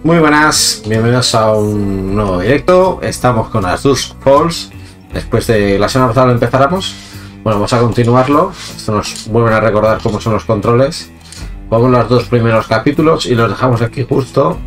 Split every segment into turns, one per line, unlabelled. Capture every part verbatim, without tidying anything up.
Muy buenas, bienvenidos a un nuevo directo. Estamos con las Dusk Falls. Después de la semana pasada lo empezáramos. Bueno, vamos a continuarlo. Esto nos vuelven a recordar cómo son los controles. Vamos los dos primeros capítulos y los dejamos aquí justo.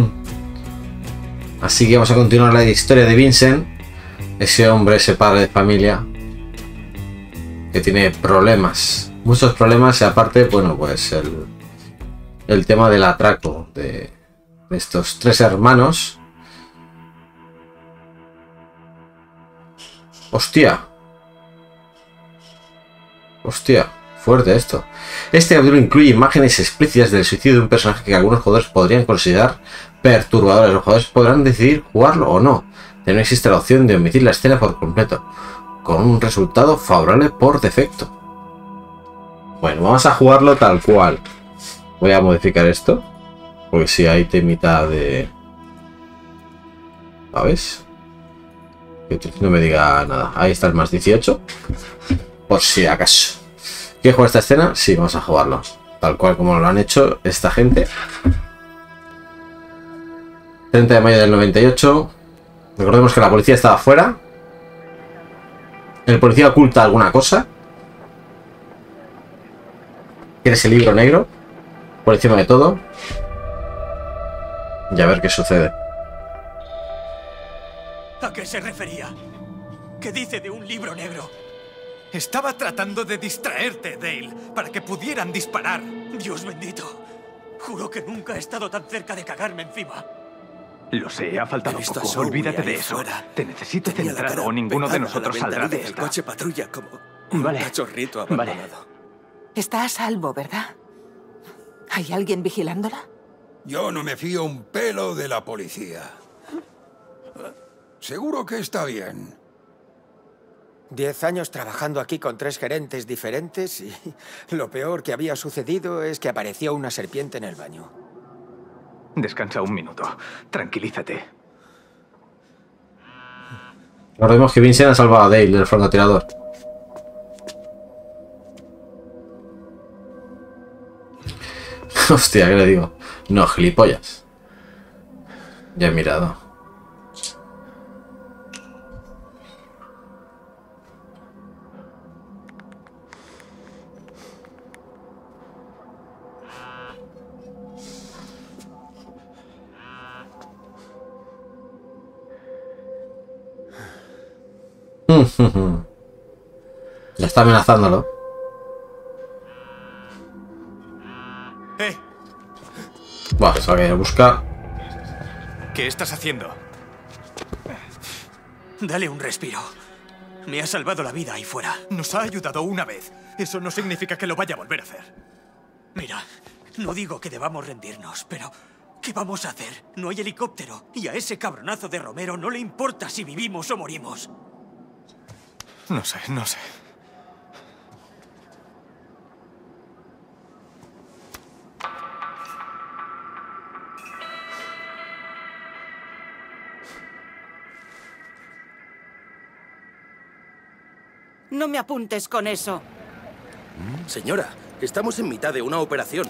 Así que vamos a continuar la historia de Vincent. Ese hombre, ese padre de familia que tiene problemas, muchos problemas, y aparte, bueno, pues el, el tema del atraco de, de estos tres hermanos. Hostia. Hostia, fuerte esto. Este capítulo incluye imágenes explícitas del suicidio de un personaje que algunos jugadores podrían considerar perturbadores. Los jugadores podrán decidir jugarlo o no. No existe la opción de omitir la escena por completo, con un resultado favorable por defecto. Bueno, vamos a jugarlo tal cual. Voy a modificar esto, porque si hay temita de... ¿Sabes? Que no me diga nada. Ahí está el más dieciocho. Por si acaso. ¿Quieres jugar esta escena? Sí, vamos a jugarlo. Tal cual como lo han hecho esta gente. treinta de mayo del noventa y ocho. Recordemos que la policía estaba fuera. El policía oculta alguna cosa. Quiere ese libro negro por encima de todo. Y a ver qué sucede.
¿A qué se refería? ¿Qué dice de un libro negro?
Estaba tratando de distraerte, Dale, para que pudieran disparar.
Dios bendito. Juro que nunca he estado tan cerca de cagarme encima.
Lo sé, ha faltado
He visto
poco.
a Zoe
Olvídate
ahí
de eso.
fuera.
Te necesito
Tenía la
centrado
cara
o ninguno de
pegada a
nosotros
la
saldrá de
ventanilla del
esta.
coche patrulla como un
Vale.
cachorrito abandonado.
Vale.
Está a salvo, ¿verdad? ¿Hay alguien vigilándola?
Yo no me fío un pelo de la policía. Seguro que está bien.
Diez años trabajando aquí con tres gerentes diferentes y lo peor que había sucedido es que apareció una serpiente en el baño.
Descansa un minuto. Tranquilízate.
Recordemos que Vincent ha salvado a Dale del francotirador. Hostia, ¿qué le digo? No, gilipollas. Ya he mirado. Ya está amenazándolo.
¡Eh!
Buah, eso que busca.
¿Qué estás haciendo?
Dale un respiro. Me ha salvado la vida ahí fuera.
Nos ha ayudado una vez. Eso no significa que lo vaya a volver a hacer.
Mira, no digo que debamos rendirnos, pero ¿qué vamos a hacer? No hay helicóptero y a ese cabronazo de Romero no le importa si vivimos o morimos.
No sé, no sé.
No me apuntes con eso.
Señora, estamos en mitad de una operación.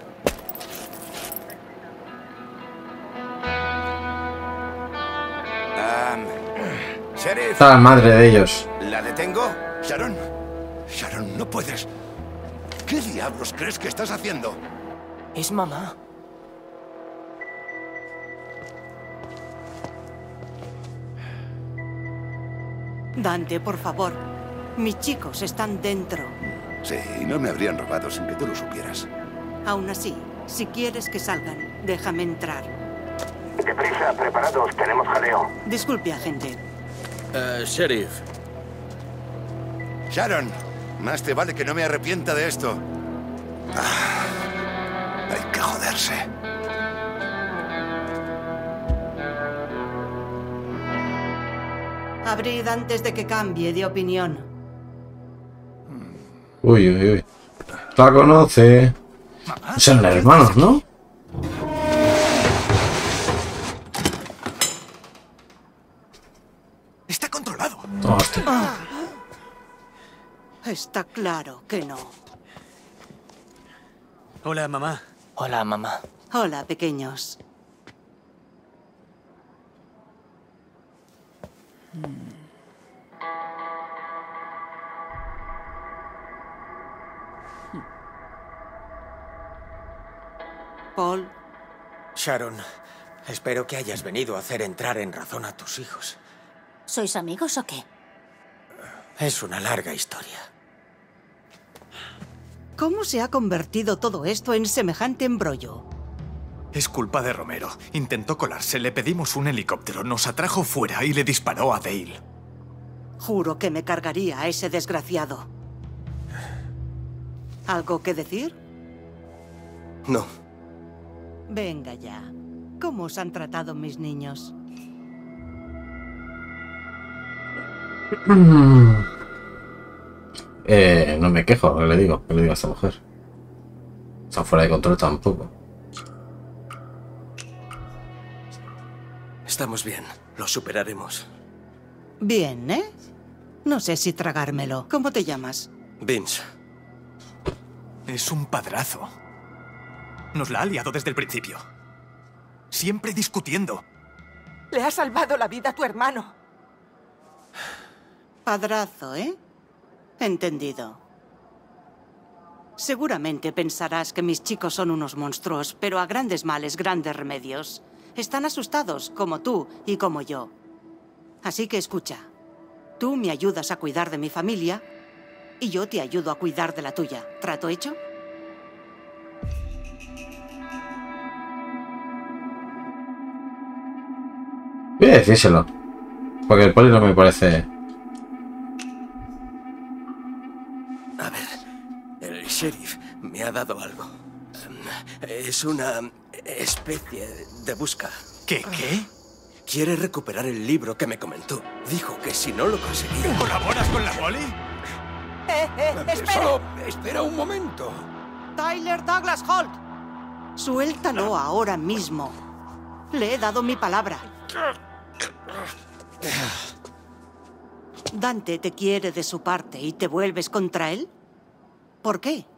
Um, Sheriff,
Está la madre de ellos.
¿la detengo? Sharon, Sharon, no puedes. ¿Qué diablos crees que estás haciendo?
Es mamá. Dante, por favor. Mis chicos están dentro.
Sí, no me habrían robado sin que tú lo supieras.
Aún así, si quieres que salgan, déjame entrar.
Deprisa, preparados, tenemos jaleo.
Disculpe, agente.
Eh, Sheriff. Sharon, más te vale que no me arrepienta de esto. Ah, hay que joderse.
Abrid antes de que cambie de opinión.
Uy, uy, uy. La conoce. Son hermanos, ¿no?
Está controlado.
Hostia.
Está claro que no.
Hola, mamá.
Hola, mamá.
Hola, pequeños. Paul.
Sharon, espero que hayas venido a hacer entrar en razón a tus hijos.
¿Sois amigos o qué?
Es una larga historia.
¿Cómo se ha convertido todo esto en semejante embrollo?
Es culpa de Romero. Intentó colarse, le pedimos un helicóptero, nos atrajo fuera y le disparó a Dale.
Juro que me cargaría a ese desgraciado. ¿Algo que decir?
No.
Venga ya. ¿Cómo os han tratado mis niños?
Eh, no me quejo, ¿qué le digo? ¿Qué le digo a esta mujer? Está fuera de control tampoco.
Estamos bien, lo superaremos.
Bien, ¿eh? No sé si tragármelo. ¿Cómo te llamas?
Vince.
Es un padrazo. Nos la ha liado desde el principio. Siempre discutiendo.
Le ha salvado la vida a tu hermano.
Padrazo, ¿eh? Entendido. Seguramente pensarás que mis chicos son unos monstruos, pero a grandes males, grandes remedios. Están asustados, como tú y como yo. Así que escucha. Tú me ayudas a cuidar de mi familia y yo te ayudo a cuidar de la tuya. ¿Trato hecho?
Voy a decírselo. Porque el poli no me parece...
A ver, el sheriff me ha dado algo. Es una especie de busca.
¿Qué? ¿Qué?
Quiere recuperar el libro que me comentó. Dijo que si no lo conseguía...
¿Colaboras con la poli?
¡Eh, eh! ¡Espera!
Solo espera un momento.
Tyler Douglas Holt. Suéltalo ahora mismo. Le he dado mi palabra. ¿Dante te quiere de su parte y te vuelves contra él? ¿Por qué?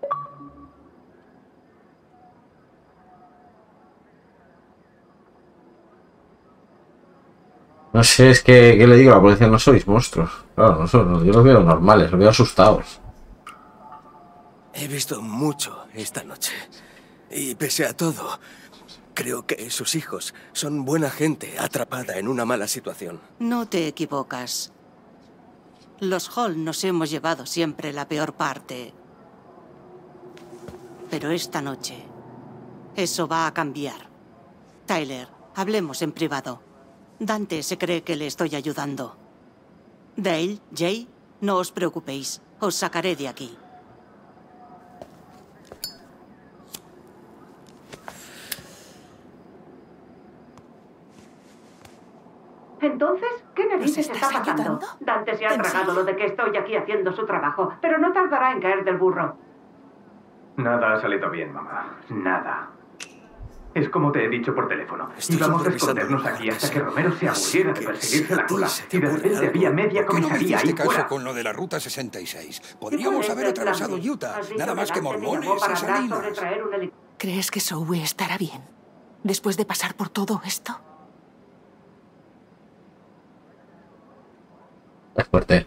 No sé, es que... ¿Qué le digo a la policía? No sois monstruos. Claro, no son, yo los veo normales, los veo asustados.
He visto mucho esta noche. Y pese a todo, creo que sus hijos son buena gente atrapada en una mala situación.
No te equivocas. Los Hall nos hemos llevado siempre la peor parte. Pero esta noche, eso va a cambiar. Tyler, hablemos en privado. Dante se cree que le estoy ayudando. Dale, Jay, no os preocupéis. Os sacaré de aquí.
Entonces, ¿qué narices está pasando? Dante se ha tragado lo de que estoy aquí haciendo su trabajo, pero no tardará en caer del burro.
Nada ha salido bien, mamá. Nada. Es como te he dicho por teléfono.
Estoy
Íbamos a escondernos aquí hasta que Romero se aburriera de perseguirse la cola. Y de repente había media
¿Por qué no me
comisaría
hiciste
ahí
caso
fuera.
con lo de la Ruta sesenta y seis? Podríamos haber atravesado Utah. Nada más que mormones y salinas.
¿Crees que Zoe estará bien? Después de pasar por todo esto.
Es fuerte.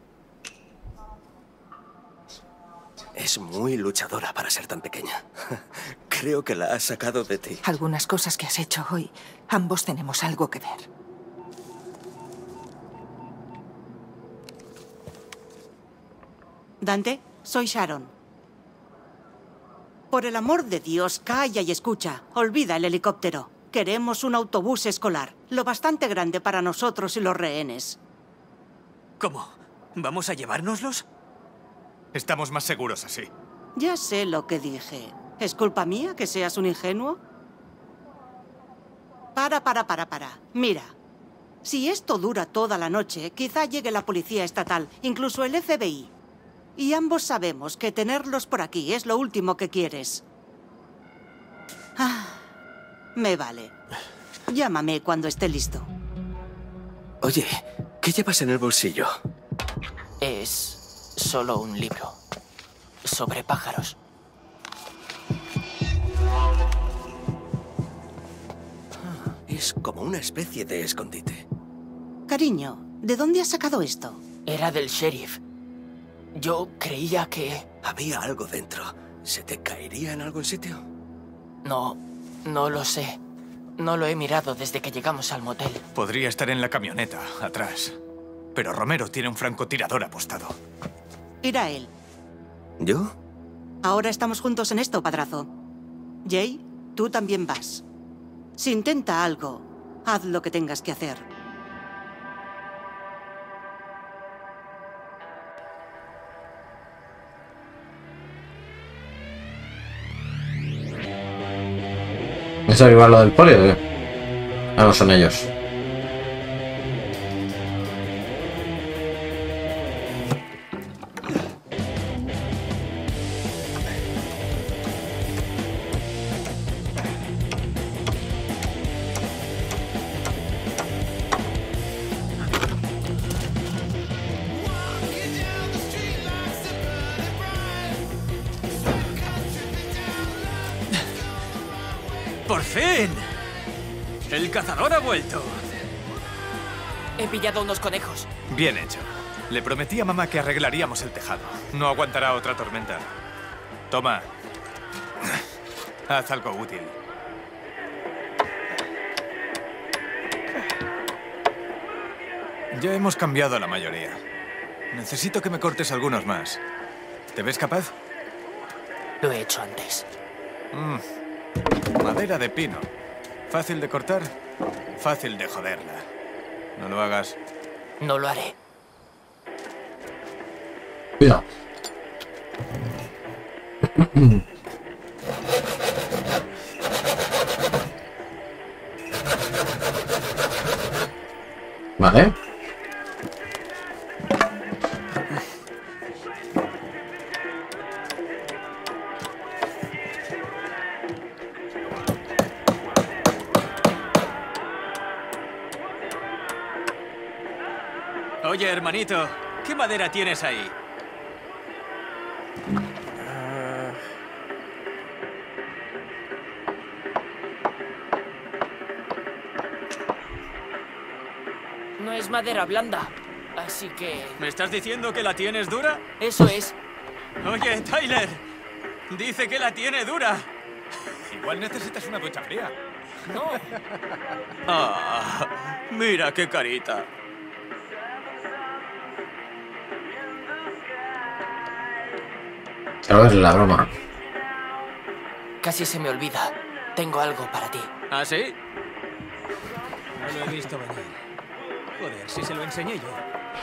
Es muy luchadora para ser tan pequeña. Creo que la has sacado de ti.
Algunas cosas que has hecho hoy, ambos tenemos algo que ver.
Dante, soy Sharon. Por el amor de Dios, calla y escucha. Olvida el helicóptero. Queremos un autobús escolar, lo bastante grande para nosotros y los rehenes.
¿Cómo? ¿Vamos a llevárnoslos?
Estamos más seguros así.
Ya sé lo que dije. ¿Es culpa mía que seas un ingenuo? Para, para, para, para. Mira. Si esto dura toda la noche, quizá llegue la policía estatal, incluso el F B I. Y ambos sabemos que tenerlos por aquí es lo último que quieres. Ah, me vale. Llámame cuando esté listo.
Oye, ¿qué llevas en el bolsillo?
Es solo un libro sobre pájaros.
Es como una especie de escondite.
Cariño, ¿De dónde has sacado esto?
Era del sheriff. Yo creía que...
Había algo dentro. ¿Se te caería en algún sitio?
No, no lo sé. No lo he mirado desde que llegamos al motel.
Podría estar en la camioneta, atrás. Pero Romero tiene un francotirador apostado.
Irá él.
¿Yo?
Ahora estamos juntos en esto, padrazo. Jay, tú también vas. Si intenta algo, haz lo que tengas que hacer.
¿Es averiguar lo del poli o qué? Ah, no, son ellos.
¡Por fin! ¡El cazador ha vuelto!
He pillado unos conejos.
Bien hecho. Le prometí a mamá que arreglaríamos el tejado. No aguantará otra tormenta. Toma. Haz algo útil. Ya hemos cambiado la mayoría. Necesito que me cortes algunos más. ¿Te ves capaz?
Lo he hecho antes.
Mm. Madera de pino. Fácil de cortar, fácil de joderla. No lo hagas.
No lo haré.
Cuidado. Vale.
Oye, hermanito, ¿qué madera tienes ahí?
No es madera blanda, así que...
¿Me estás diciendo que la tienes dura?
Eso es.
Oye, Tyler, dice que la tiene dura.
Igual necesitas una ducha fría.
No.
Ah, mira qué carita.
Creo que es la broma.
Casi se me olvida. Tengo algo para ti.
¿Ah, sí? No lo he visto venir. Joder, si se lo enseñé yo.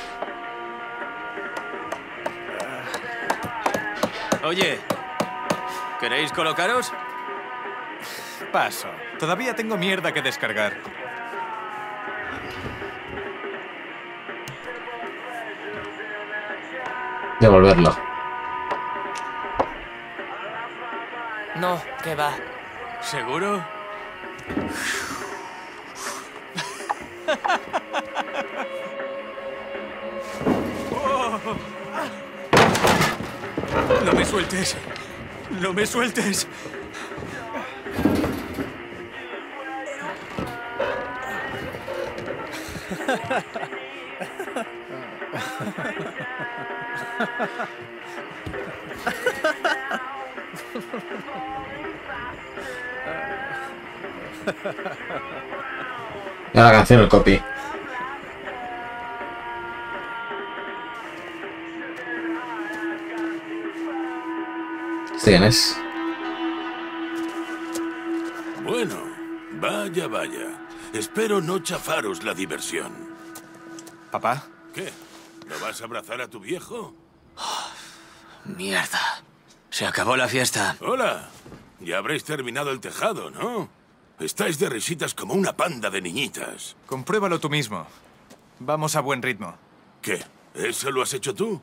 Oye, ¿queréis colocaros?
Paso. Todavía tengo mierda que descargar.
Devolverlo.
No, que va.
¿Seguro? Oh. No me sueltes. No me sueltes.
Ya la canción, el copy. ¿Quién es?
Bueno, vaya, vaya. Espero no chafaros la diversión.
¿Papá?
¿Qué? ¿No vas a abrazar a tu viejo?
Oh, mierda. Se acabó la fiesta.
Hola. Ya habréis terminado el tejado, ¿no? Estáis de risitas como una panda de niñitas.
Compruébalo tú mismo. Vamos a buen ritmo.
¿Qué? ¿Eso lo has hecho tú?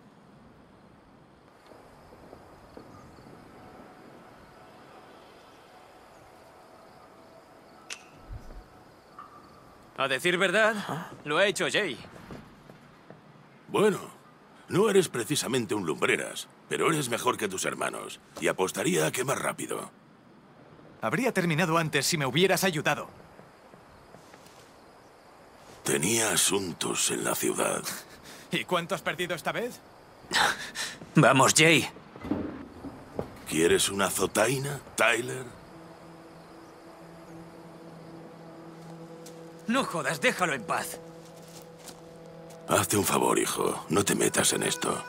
A decir verdad, lo ha hecho Jay.
Bueno, no eres precisamente un lumbreras, pero eres mejor que tus hermanos. Y apostaría a que más rápido.
Habría terminado antes si me hubieras ayudado.
Tenía asuntos en la ciudad.
¿Y cuánto has perdido esta vez?
Vamos, Jay.
¿Quieres una azotaina, Tyler?
No jodas, déjalo en paz.
Hazte un favor, hijo. No te metas en esto.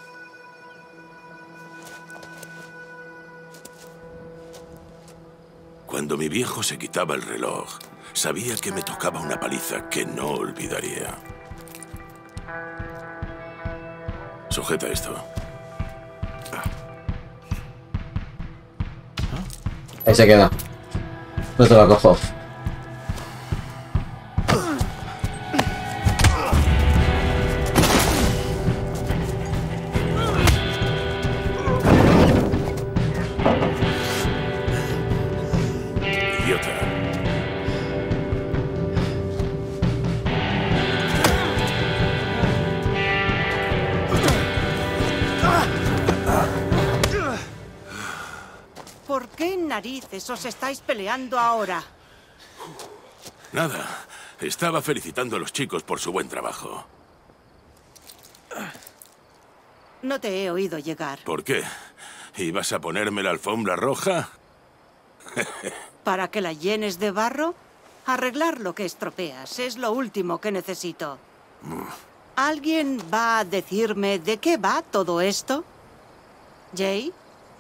Cuando mi viejo se quitaba el reloj, sabía que me tocaba una paliza que no olvidaría. Sujeta esto.
Ahí se queda. No te lo cojo.
¿Por qué narices os estáis peleando ahora?
Nada. Estaba felicitando a los chicos por su buen trabajo.
No te he oído llegar.
¿Por qué? ¿Ibas a ponerme la alfombra roja?
¿Para que la llenes de barro? Arreglar lo que estropeas es lo último que necesito. ¿Alguien va a decirme de qué va todo esto? ¿Jay?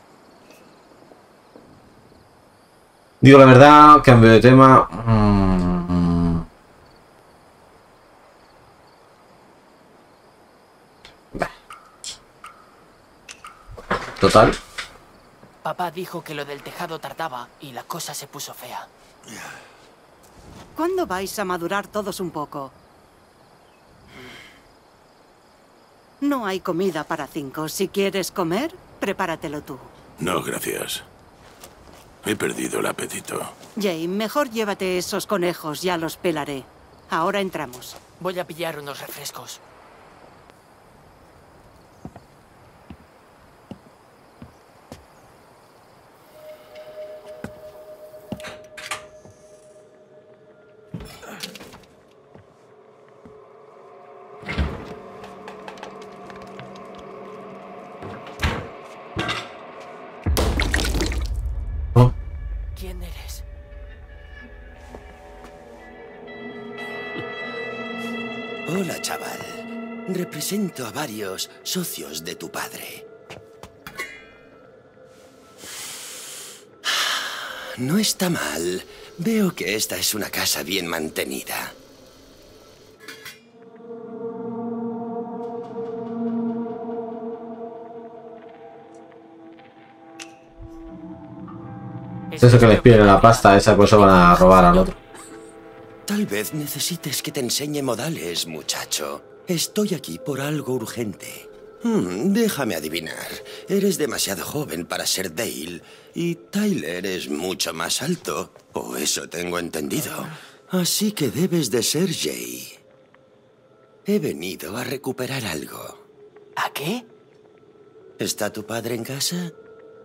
Digo la verdad, cambio de tema. Mm. Total.
Papá dijo que lo del tejado tardaba y la cosa se puso fea.
¿Cuándo vais a madurar todos un poco? No hay comida para cinco. Si quieres comer, prepáratelo tú.
No, gracias. He perdido el apetito.
Jay, mejor llévate esos conejos, ya los pelaré. Ahora entramos.
Voy a pillar unos refrescos. ¿Quién eres?
Hola, chaval. Represento a varios socios de tu padre. No está mal. Veo que esta es una casa bien mantenida.
Es eso que les piden la pasta esa, pues eso van a robar al otro.
Tal vez necesites que te enseñe modales, muchacho. Estoy aquí por algo urgente. Hmm, déjame adivinar. Eres demasiado joven para ser Dale y Tyler es mucho más alto. O eso tengo entendido. Así que debes de ser Jay. He venido a recuperar algo.
¿A qué?
¿Está tu padre en casa?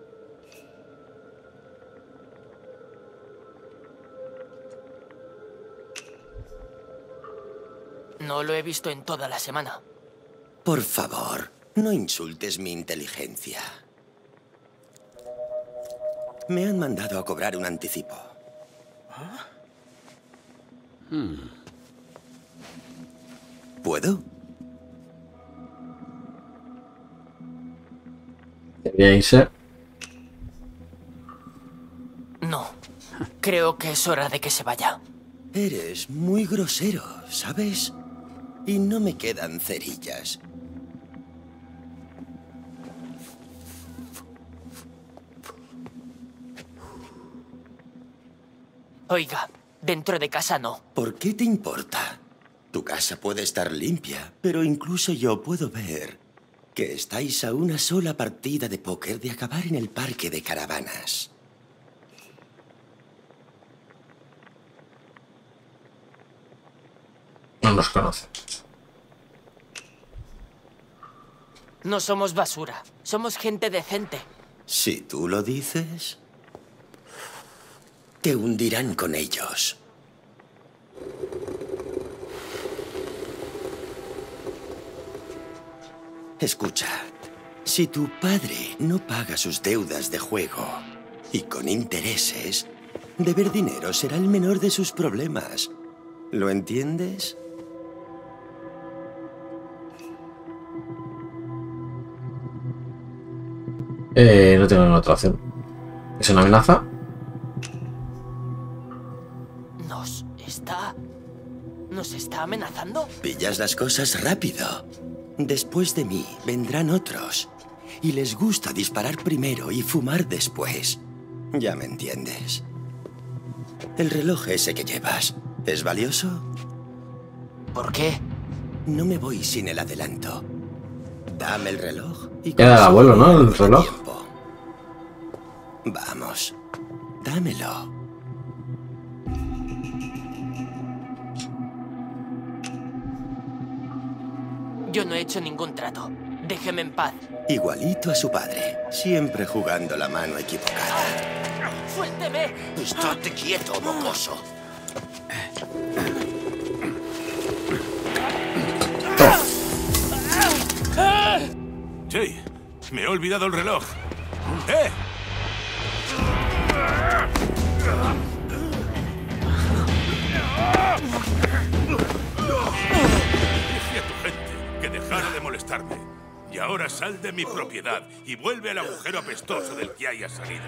No lo he visto en toda la semana.
Por favor, no insultes mi inteligencia. Me han mandado a cobrar un anticipo. ¿Puedo?
Debería irse.
No. Creo que es hora de que se vaya.
Eres muy grosero, ¿sabes? Y no me quedan cerillas.
Oiga, dentro de casa no.
¿Por qué te importa? Tu casa puede estar limpia, pero incluso yo puedo ver que estáis a una sola partida de póker de acabar en el parque de caravanas.
No nos conoce.
No somos basura. Somos gente decente.
Si tú lo dices, te hundirán con ellos. Escucha, si tu padre no paga sus deudas de juego y con intereses, deber dinero será el menor de sus problemas. ¿Lo entiendes?
Eh, no tengo ninguna otra opción. ¿Es una amenaza?
¿Nos está... nos está amenazando?
Pillas las cosas rápido. Después de mí vendrán otros. Y les gusta disparar primero y fumar después. Ya me entiendes. El reloj ese que llevas, ¿es valioso?
¿Por qué?
No me voy sin el adelanto. Dame el reloj y...
Era el abuelo, ¿no? El reloj.
Tiempo. Vamos, dámelo.
Yo no he hecho ningún trato. Déjeme en paz.
Igualito a su padre, siempre jugando la mano equivocada.
¡Suélteme!
Estate quieto, mocoso.
Jay, me he olvidado el reloj. ¡Eh! Dije a tu gente que dejara de molestarme. Y ahora sal de mi propiedad y vuelve al agujero apestoso del que hayas salido.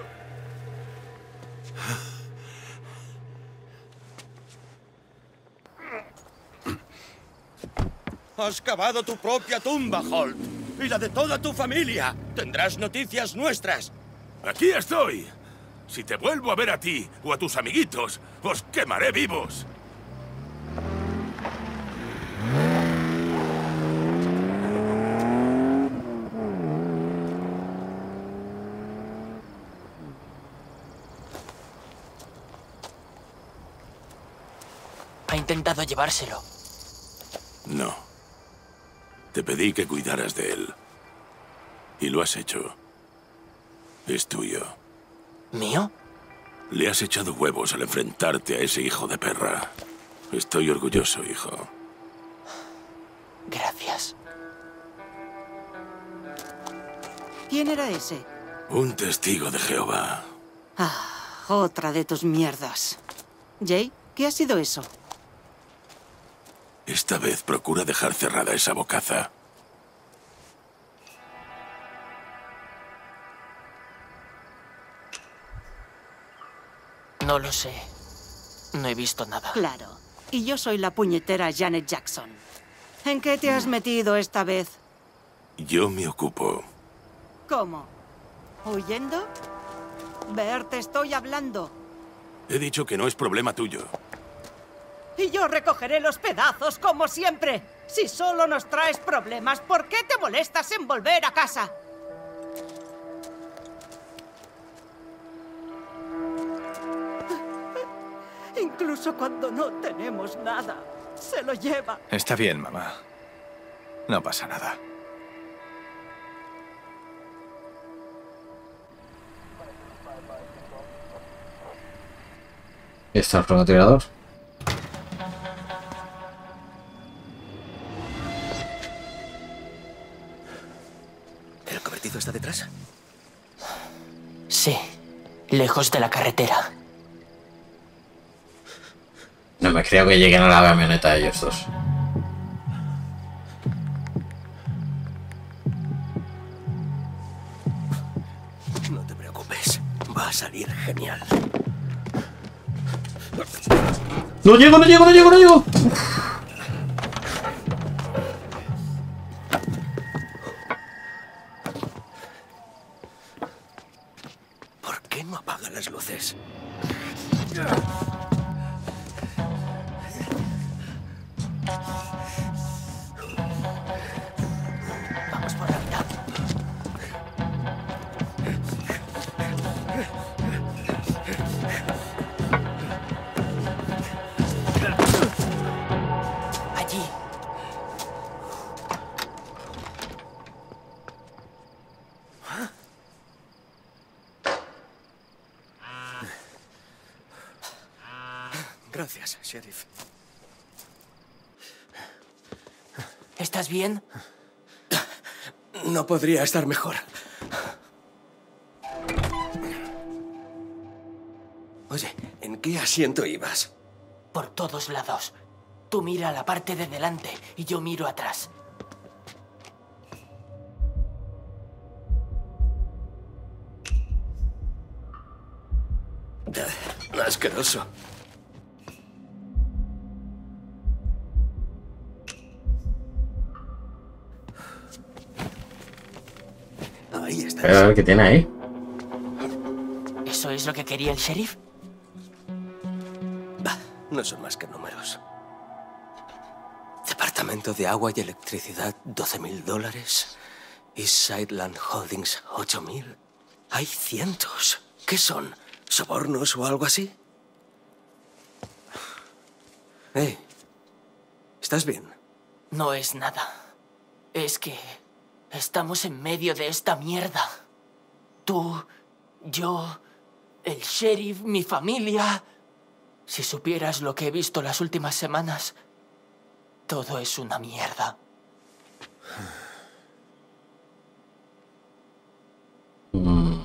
Has cavado tu propia tumba, Holt. Y la de toda tu familia. Tendrás noticias nuestras.
¡Aquí estoy! Si te vuelvo a ver a ti o a tus amiguitos, os quemaré vivos.
Ha intentado llevárselo.
No. Te pedí que cuidaras de él. Y lo has hecho. Es tuyo.
¿Mío?
Le has echado huevos al enfrentarte a ese hijo de perra. Estoy orgulloso, hijo.
Gracias.
¿Quién era ese?
Un testigo de Jehová.
Ah, otra de tus mierdas. Jay, ¿qué ha sido eso?
Esta vez procura dejar cerrada esa bocaza.
No lo sé. No he visto nada.
Claro. Y yo soy la puñetera Janet Jackson. ¿En qué te has metido esta vez?
Yo me ocupo.
¿Cómo? ¿Huyendo? Ver, te estoy hablando.
He dicho que no es problema tuyo.
Y yo recogeré los pedazos, como siempre. Si solo nos traes problemas, ¿por qué te molestas en volver a casa? Incluso cuando no tenemos nada, se lo lleva.
Está bien, mamá. No pasa nada.
¿Está el francotirador?
¿El convertido está detrás?
Sí, lejos de la carretera.
No me creo que lleguen a la camioneta ellos dos.
No te preocupes, va a salir genial.
¡No llego, no llego, no llego, no llego!
¿Por qué no apagan las luces?
Vamos por la mitad. Allí.
Gracias, sheriff.
¿Estás bien?
No podría estar mejor. Oye, ¿en qué asiento ibas?
Por todos lados. Tú mira la parte de delante y yo miro atrás.
Asqueroso. Ahí está.
Pero a ver qué tiene ahí.
¿Eso es lo que quería el sheriff?
Bah, no son más que números. Departamento de agua y electricidad, doce mil dólares. East Sideland Holdings, ocho mil. Hay cientos. ¿Qué son? ¿Sobornos o algo así? Hey, ¿estás bien?
No es nada. Es que estamos en medio de esta mierda. Tú, yo, el sheriff, mi familia. Si supieras lo que he visto las últimas semanas, todo es una mierda.
Mm.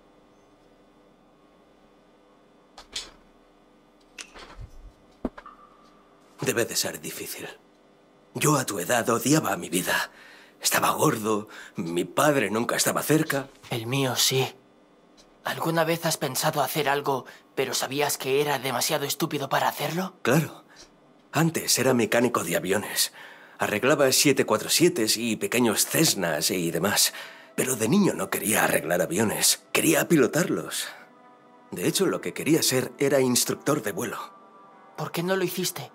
Debe de ser difícil. Yo a tu edad odiaba mi vida. Estaba gordo, mi padre nunca estaba cerca.
El mío sí. ¿Alguna vez has pensado hacer algo, pero sabías que era demasiado estúpido para hacerlo?
Claro. Antes era mecánico de aviones. Arreglaba siete cuatro siete y pequeños Cessnas y demás. Pero de niño no quería arreglar aviones. Quería pilotarlos. De hecho, lo que quería ser era instructor de vuelo.
¿Por qué no lo hiciste?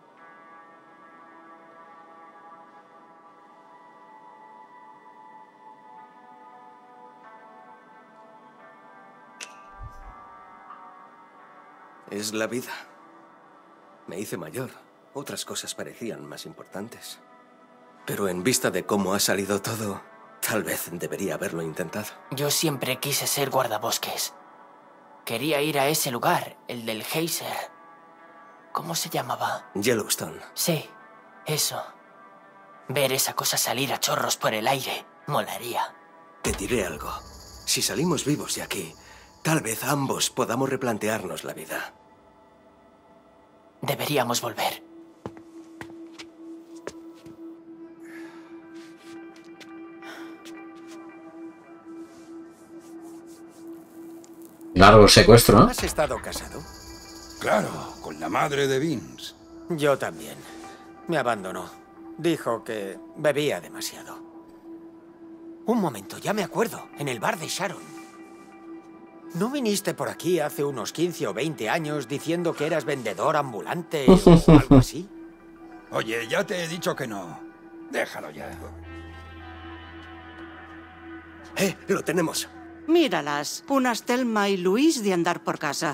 Es la vida. Me hice mayor. Otras cosas parecían más importantes. Pero en vista de cómo ha salido todo, tal vez debería haberlo intentado.
Yo siempre quise ser guardabosques. Quería ir a ese lugar, el del geyser. ¿Cómo se llamaba?
Yellowstone.
Sí, eso. Ver esa cosa salir a chorros por el aire molaría.
Te diré algo. Si salimos vivos de aquí, tal vez ambos podamos replantearnos la vida.
Deberíamos volver.
Largo secuestro, ¿no?
¿Has estado casado?
Claro, con la madre de Vince.
Yo también. Me abandonó. Dijo que bebía demasiado. Un momento, ya me acuerdo. En el bar de Sharon. ¿No viniste por aquí hace unos quince o veinte años diciendo que eras vendedor ambulante o algo así?
Oye, ya te he dicho que no. Déjalo ya.
¡Eh! ¡Lo tenemos!
Míralas, unas Thelma y Luis de andar por casa.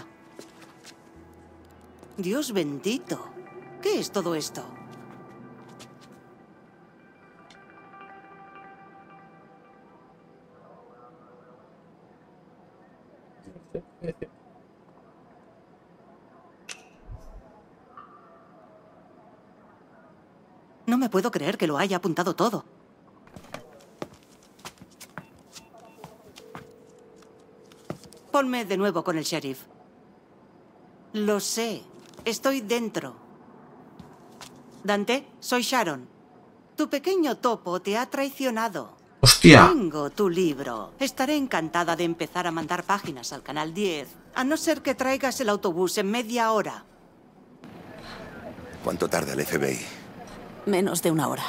Dios bendito. ¿Qué es todo esto? No me puedo creer que lo haya apuntado todo. Ponme de nuevo con el sheriff. Lo sé. Estoy dentro. Dante, soy Sharon. Tu pequeño topo te ha traicionado.
¡Hostia!
Tengo tu libro. Estaré encantada de empezar a mandar páginas al Canal diez, a no ser que traigas el autobús en media hora.
¿Cuánto tarda el F B I?
Menos de una hora.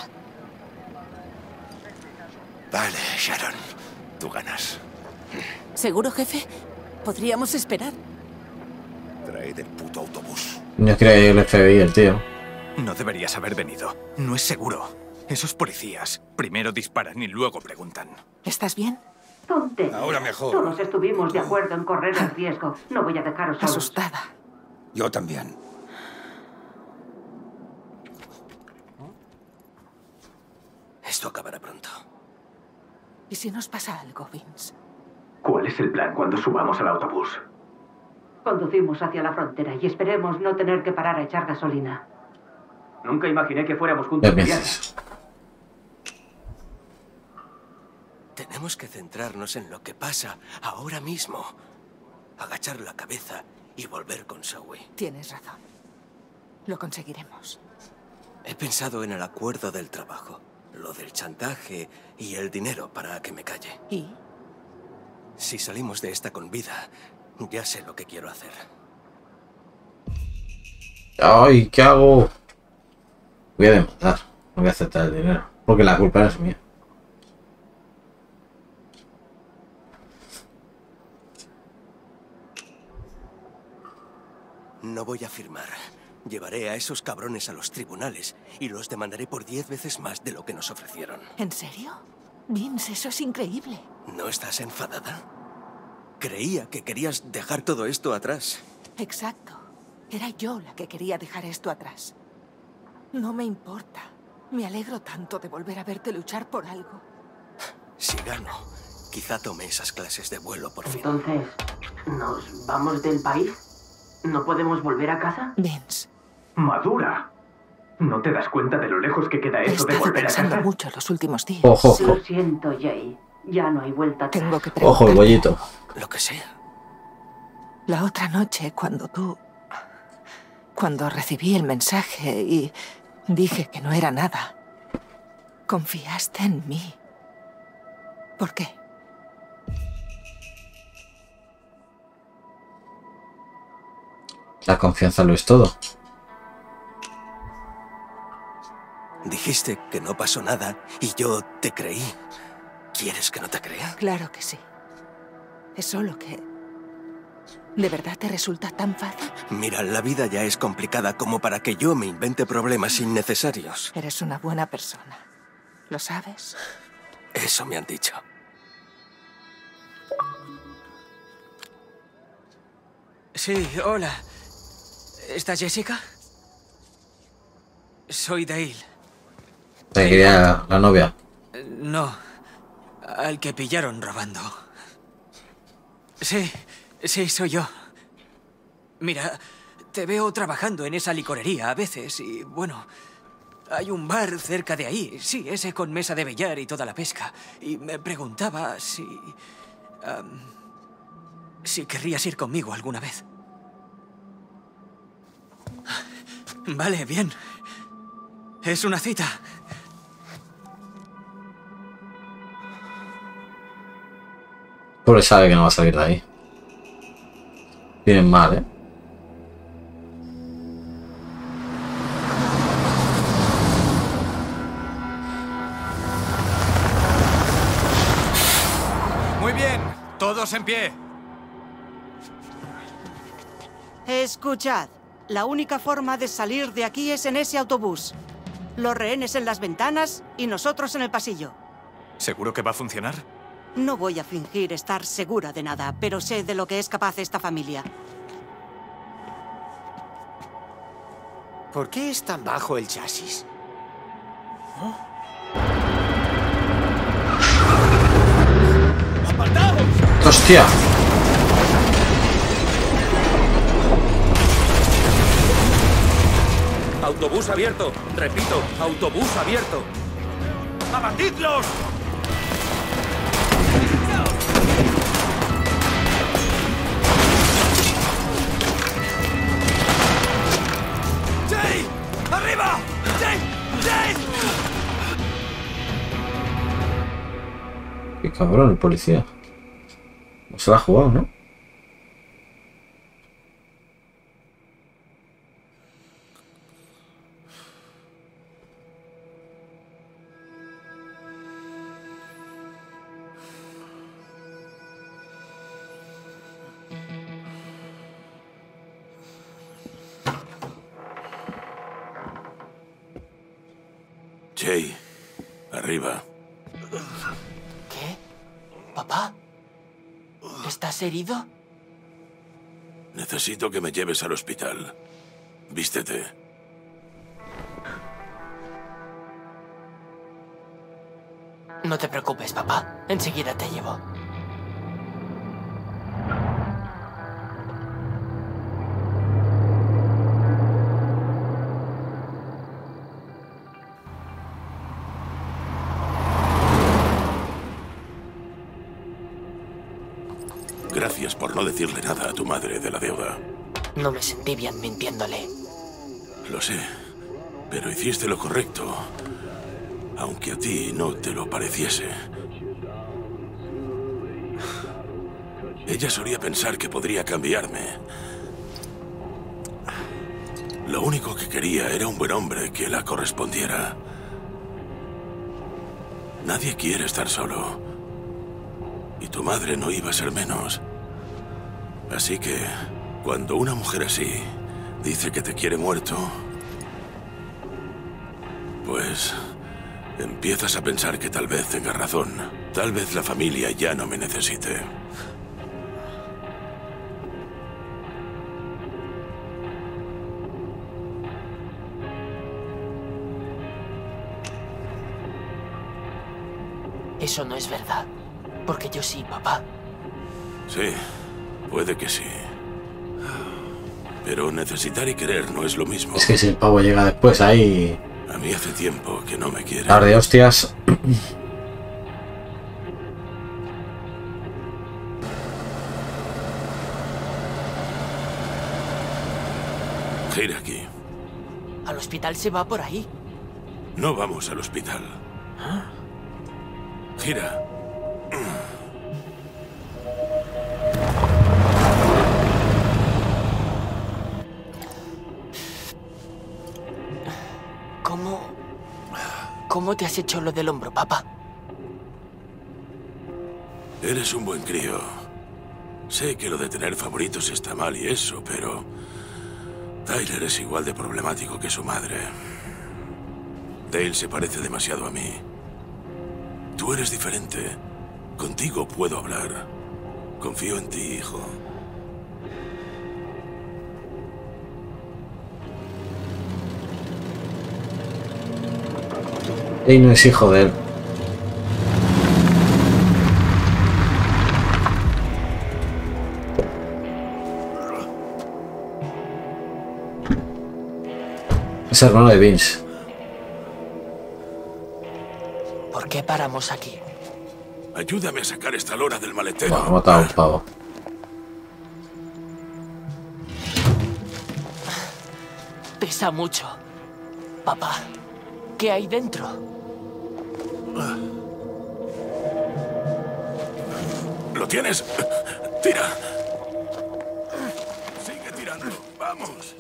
Vale, Sharon. Tú ganas.
¿Seguro, jefe? Podríamos esperar.
Traed el puto autobús.
No cree el F B I, el tío.
No deberías haber venido. No es seguro. Esos policías primero disparan y luego preguntan.
¿Estás bien?
Tonterías.
Ahora mejor.
Todos estuvimos de acuerdo en correr el riesgo. No voy a dejaros solos.
Asustada.
Yo también.
Esto acabará pronto.
¿Y si nos pasa algo, Vince?
¿Cuál es el plan cuando subamos al autobús?
Conducimos hacia la frontera y esperemos no tener que parar a echar gasolina.
Nunca imaginé que fuéramos juntos.
Dos veces.
Te-
Tenemos que centrarnos en lo que pasa ahora mismo. Agachar la cabeza y volver con Zoe.
Tienes razón. Lo conseguiremos.
He pensado en el acuerdo del trabajo, lo del chantaje y el dinero para que me calle.
¿Y?
Si salimos de esta con vida, ya sé lo que quiero hacer.
Ay, ¿qué hago? Voy a demandar. No voy a aceptar el dinero. Porque la culpa no es mía.
No voy a firmar. Llevaré a esos cabrones a los tribunales y los demandaré por diez veces más de lo que nos ofrecieron.
¿En serio? Vince, eso es increíble.
¿No estás enfadada? Creía que querías dejar todo esto atrás.
Exacto. Era yo la que quería dejar esto atrás. No me importa. Me alegro tanto de volver a verte luchar por algo.
Si gano, quizá tome esas clases de vuelo por fin.
Entonces, ¿nos vamos del país? ¿No podemos volver a casa?
Vince.
Madura. ¿No te das cuenta de lo lejos que queda
He
eso de
estado
volver a
pensando
casa?
mucho los últimos días.
Ojo, ojo.
Lo siento, Jay. Ya no hay vuelta atrás.
Tengo que
Ojo, el bollito.
Lo que sea.
La otra noche, cuando tú... Cuando recibí el mensaje y dije que no era nada, confiaste en mí. ¿Por qué?
La confianza lo es todo.
Dijiste que no pasó nada y yo te creí. ¿Quieres que no te crea?
Claro que sí. Es solo que... ¿De verdad te resulta tan fácil?
Mira, la vida ya es complicada como para que yo me invente problemas innecesarios.
Eres una buena persona. ¿Lo sabes?
Eso me han dicho.
Sí, hola. ¿Está Jessica? Soy Dale.
Te quería la novia.
No, al que pillaron robando. Sí, sí, soy yo. Mira, te veo trabajando en esa licorería a veces y, bueno, hay un bar cerca de ahí, sí, ese con mesa de billar y toda la pesca. Y me preguntaba si... Um, si querrías ir conmigo alguna vez. Vale, bien. Es una cita.
Pobre sabe que no va a salir de ahí. Vienen mal, ¿eh?
Muy bien, todos en pie.
Escuchad, la única forma de salir de aquí es en ese autobús. Los rehenes en las ventanas y nosotros en el pasillo.
¿Seguro que va a funcionar?
No voy a fingir estar segura de nada, pero sé de lo que es capaz esta familia.
¿Por qué es tan bajo el chasis?
¡Apartaos!
¡Hostia!
Autobús abierto. Repito, autobús abierto.
¡Abatidlos! ¡Jay! ¡Arriba! ¡Jay! ¡Jay!
Qué cabrón el policía. No se la ha jugado, ¿no?
Jay, arriba.
¿Qué? ¿Papá? ¿Estás herido?
Necesito que me lleves al hospital. Vístete.
No te preocupes, papá. Enseguida te llevo.
no decirle nada a tu madre de la deuda.
No me sentí bien mintiéndole.
Lo sé, pero hiciste lo correcto, aunque a ti no te lo pareciese. Ella solía pensar que podría cambiarme. Lo único que quería era un buen hombre que la correspondiera. Nadie quiere estar solo. Y tu madre no iba a ser menos. Así que, cuando una mujer así dice que te quiere muerto, pues empiezas a pensar que tal vez tenga razón. Tal vez la familia ya no me necesite.
Eso no es verdad. Porque yo sí, papá.
Sí, puede que sí. Pero necesitar y querer no es lo mismo.
Es que si el pavo llega después ahí...
A mí hace tiempo que no me quiere.
Dar de hostias.
Gira aquí.
¿Al hospital se va por ahí?
No vamos al hospital.
¿Ah?
Gira.
¿Cómo... ¿Cómo te has hecho lo del hombro, papá?
Eres un buen crío. Sé que lo de tener favoritos está mal y eso, pero... Tyler es igual de problemático que su madre. Dale se parece demasiado a mí. Tú eres diferente. Contigo puedo hablar. Confío en ti, hijo.
Y no es hijo de él. Es hermano de Vince.
¿Por qué paramos aquí?
Ayúdame a sacar esta lora del maletero.
Bueno, ha matado a un pavo.
Pesa mucho. Papá, ¿qué hay dentro?
¿Lo tienes? Tira. Sigue tirando. Vamos.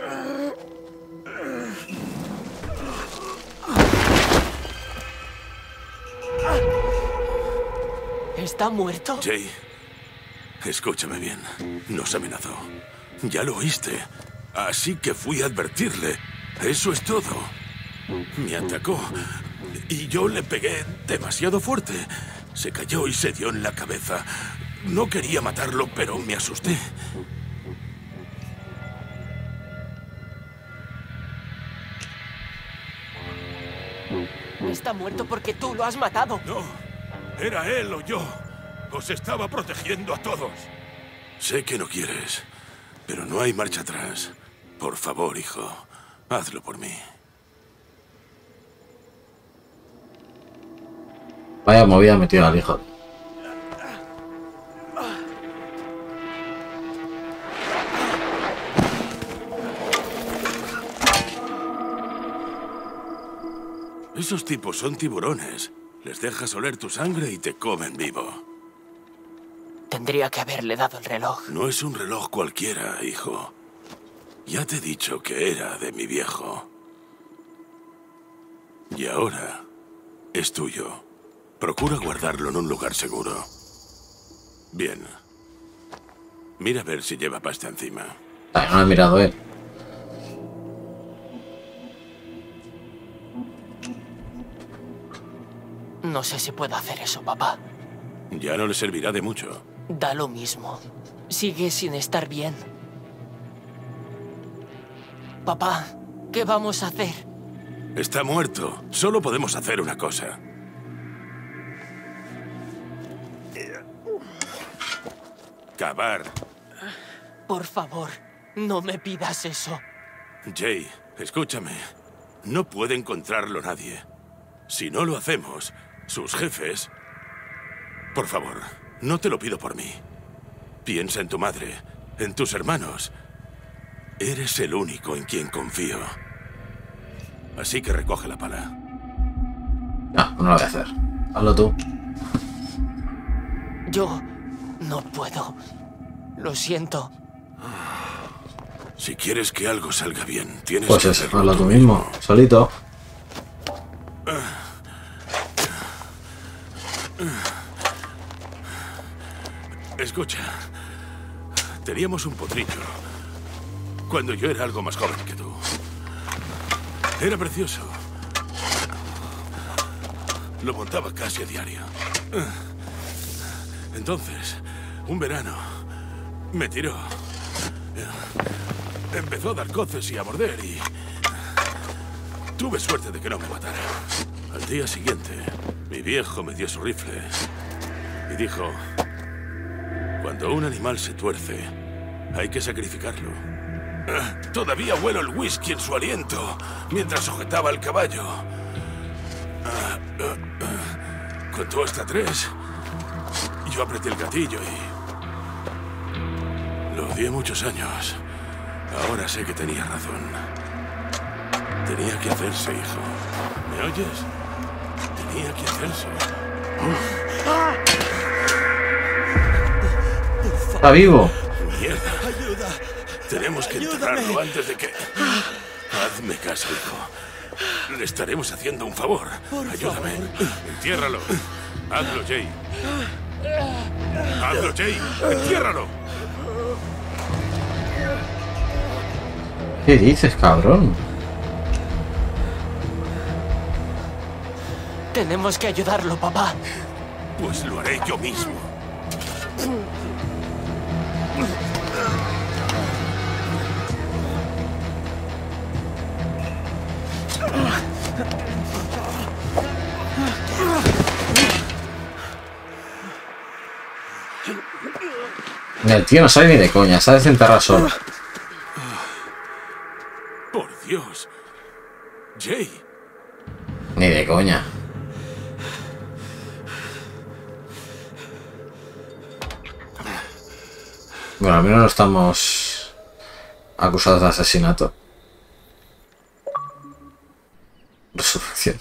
¿Está muerto?
Jay, escúchame bien. Nos amenazó. Ya lo oíste. Así que fui a advertirle. Eso es todo. Me atacó. Y yo le pegué demasiado fuerte. Se cayó y se dio en la cabeza. No quería matarlo, pero me asusté.
Está muerto porque tú lo has matado.
No, era él o yo. Os estaba protegiendo a todos. Sé que no quieres, pero no hay marcha atrás. Por favor, hijo, hazlo por mí.
Vaya movida metido al hijo.
Esos tipos son tiburones. Les dejas oler tu sangre y te comen vivo.
Tendría que haberle dado el reloj.
No es un reloj cualquiera, hijo. Ya te he dicho que era de mi viejo. Y ahora es tuyo. Procura guardarlo en un lugar seguro. Bien. Mira a ver si lleva pasta encima.
Ah, no lo he mirado él.
No sé si puedo hacer eso, papá.
Ya no le servirá de mucho.
Da lo mismo. Sigue sin estar bien. Papá, ¿qué vamos a hacer?
Está muerto. Solo podemos hacer una cosa. Cavar.
Por favor, no me pidas eso.
Jay, escúchame. No puede encontrarlo nadie. Si no lo hacemos, sus jefes... Por favor, no te lo pido por mí. Piensa en tu madre, en tus hermanos. Eres el único en quien confío. Así que recoge la pala.
No, no lo voy a hacer. Hazlo tú.
Yo no puedo. Lo siento.
Si quieres que algo salga bien, tienes
pues
que
eso,
hacerlo
hazlo
tú
tú mismo, solito.
Escucha, teníamos un potrillo cuando yo era algo más joven que tú. Era precioso. Lo montaba casi a diario. Entonces, un verano, me tiró. Empezó a dar coces y a morder y... tuve suerte de que no me matara. Al día siguiente, mi viejo me dio su rifle y dijo... Cuando un animal se tuerce, hay que sacrificarlo. Todavía huelo el whisky en su aliento mientras sujetaba el caballo. Contó hasta tres. Yo apreté el gatillo y... lo odié muchos años. Ahora sé que tenía razón. Tenía que hacerse, hijo. ¿Me oyes? Tenía que hacerse.
Está vivo.
Mierda. Ayuda. Tenemos que enterrarlo antes de que... Hazme caso, hijo. Le estaremos haciendo un favor. Por Ayúdame. Favor. Entiérralo. Hazlo, Jay. Hazlo, Jay. Entiérralo.
¿Qué dices, cabrón?
Tenemos que ayudarlo, papá.
Pues lo haré yo mismo.
El tío no sabe ni de coña, sabe desenterrar solo.
Por Dios. Jay.
Ni de coña. Bueno, al menos no estamos acusados de asesinato. Resurrección.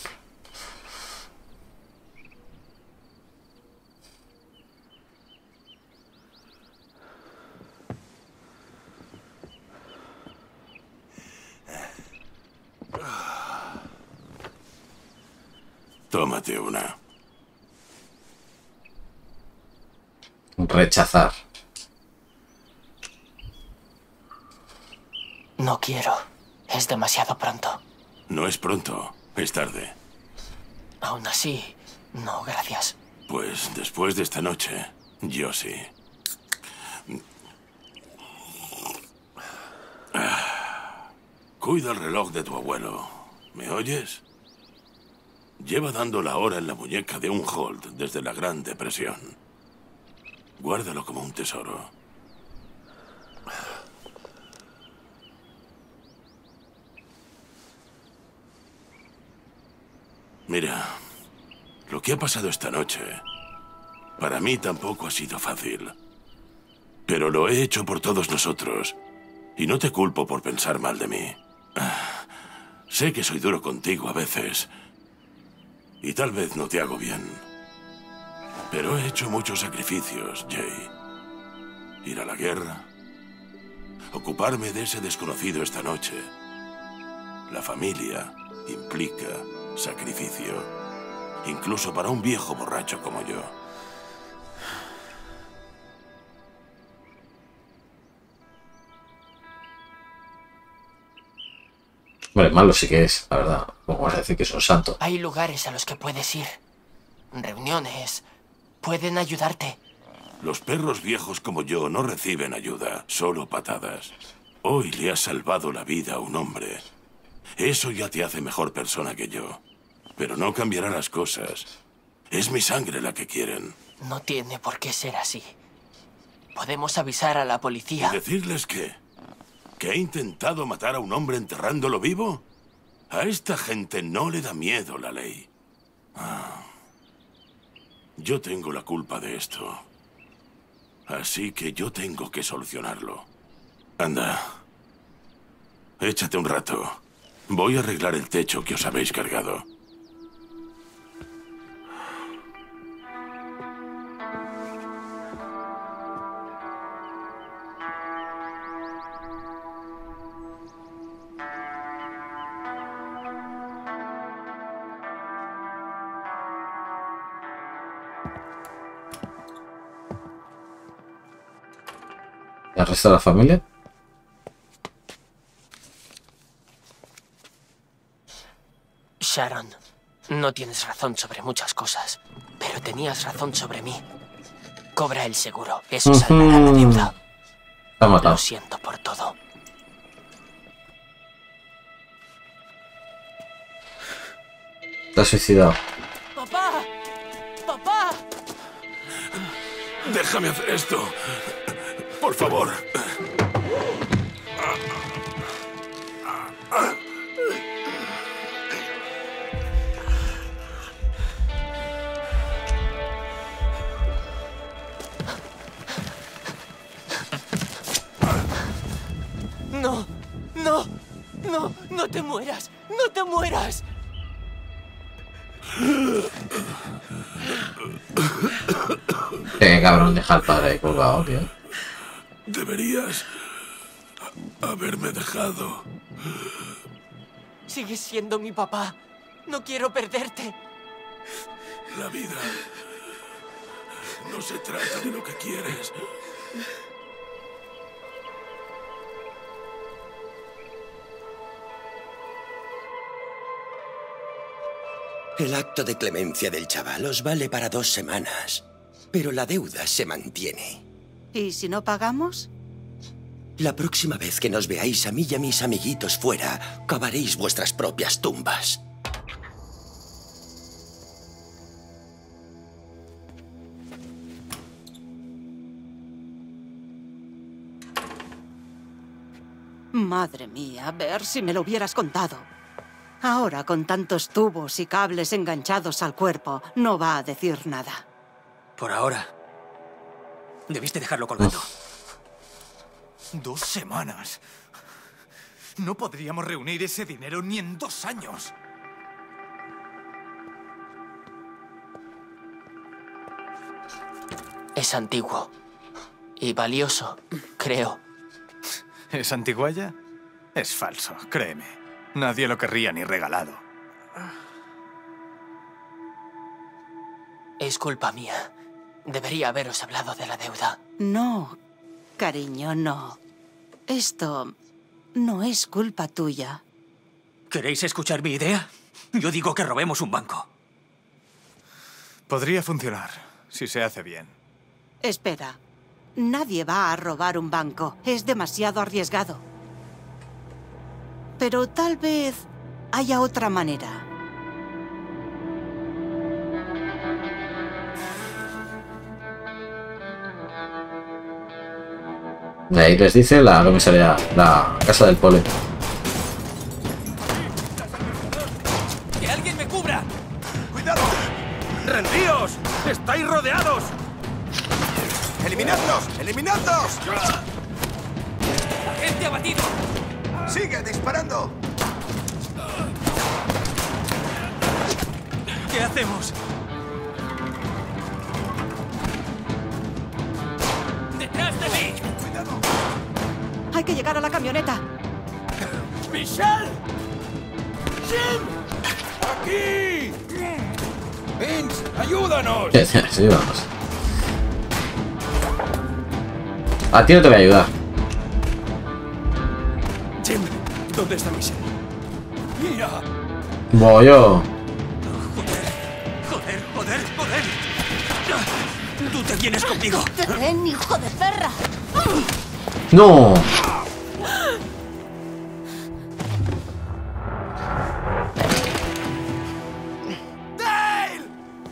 Tómate una.
Rechazar.
No quiero. Es demasiado pronto.
No es pronto, es tarde.
Aún así, no, gracias.
Pues después de esta noche, yo sí. Cuida el reloj de tu abuelo. ¿Me oyes? Lleva dando la hora en la muñeca de un Holt desde la Gran Depresión. Guárdalo como un tesoro. Mira, lo que ha pasado esta noche, para mí tampoco ha sido fácil. Pero lo he hecho por todos nosotros. Y no te culpo por pensar mal de mí. Sé que soy duro contigo a veces. Y tal vez no te hago bien. Pero he hecho muchos sacrificios, Jay. Ir a la guerra. Ocuparme de ese desconocido esta noche. La familia implica sacrificio. Incluso para un viejo borracho como yo.
Vale, malo sí que es, la verdad. ¿Cómo vas a decir que es un santo?
Hay lugares a los que puedes ir. Reuniones. Pueden ayudarte.
Los perros viejos como yo no reciben ayuda, solo patadas. Hoy le has salvado la vida a un hombre. Eso ya te hace mejor persona que yo. Pero no cambiará las cosas. Es mi sangre la que quieren.
No tiene por qué ser así. Podemos avisar a la policía.
¿Y decirles qué? ¿Que he intentado matar a un hombre enterrándolo vivo? A esta gente no le da miedo la ley. Ah. Yo tengo la culpa de esto. Así que yo tengo que solucionarlo. Anda. Échate un rato. Voy a arreglar el techo que os habéis cargado.
¿El resto de la familia?
Sharon, no tienes razón sobre muchas cosas, pero tenías razón sobre mí. Cobra el seguro, eso salvará la deuda.
Te ha matado.
Lo siento por todo.
Te has suicidado.
¡Papá! ¡Papá!
Déjame hacer esto. Por favor.
No, no, no, no te mueras, no te mueras.
Qué cabrón, deja al padre ahí colgado, tío.
Deberías haberme dejado.
Sigues siendo mi papá. No quiero perderte.
La vida no se trata de lo que quieres.
El acto de clemencia del chaval os vale para dos semanas, pero la deuda se mantiene.
¿Y si no pagamos?
La próxima vez que nos veáis a mí y a mis amiguitos fuera, cavaréis vuestras propias tumbas.
Madre mía, a ver si me lo hubieras contado. Ahora, con tantos tubos y cables enganchados al cuerpo, no va a decir nada.
Por ahora. Debiste dejarlo colgando.
Dos semanas. No podríamos reunir ese dinero ni en dos años.
Es antiguo. Y valioso, creo.
¿Es antiguaya? Es falso, créeme. Nadie lo querría ni regalado.
Es culpa mía. Debería haberos hablado de la deuda.
No, cariño, no. Esto no es culpa tuya.
¿Queréis escuchar mi idea? Yo digo que robemos un banco.
Podría funcionar, si se hace bien.
Espera. Nadie va a robar un banco. Es demasiado arriesgado. Pero tal vez haya otra manera.
Ahí les dice la comisaría, la casa del pole.
¡Que alguien me cubra! ¡Cuidado! ¡Rendíos! ¡Estáis rodeados!
¡Eliminadlos! ¡Eliminadlos!
¡Agente abatido!
¡Sigue disparando!
¿Qué hacemos?
¡Detrás de mí!
¡Cuidado!
Hay que llegar a la camioneta.
¡Michelle! ¡Jim! ¡Aquí! ¡Vince, ayúdanos!
Sí, vamos. A ti no te voy a ayudar.
Jim, ¿dónde está Michelle?
¡Mira!
Voy yo.
¡Joder, joder, joder! ¡Tú te vienes conmigo!
¡Ven, hijo de perra!
¡No!
¡Dale!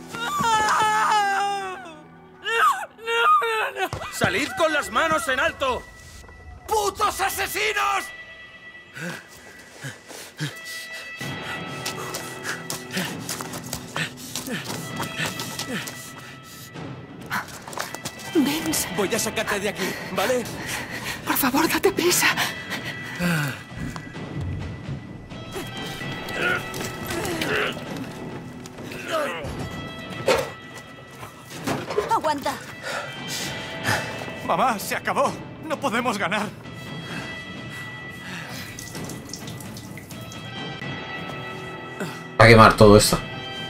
¡Salid con las manos en alto! ¡Putos asesinos!
Vince.
Voy a sacarte de aquí, ¿vale?
Por favor, date prisa.
Aguanta.
Mamá, se acabó. No podemos ganar.
Va a quemar todo esto.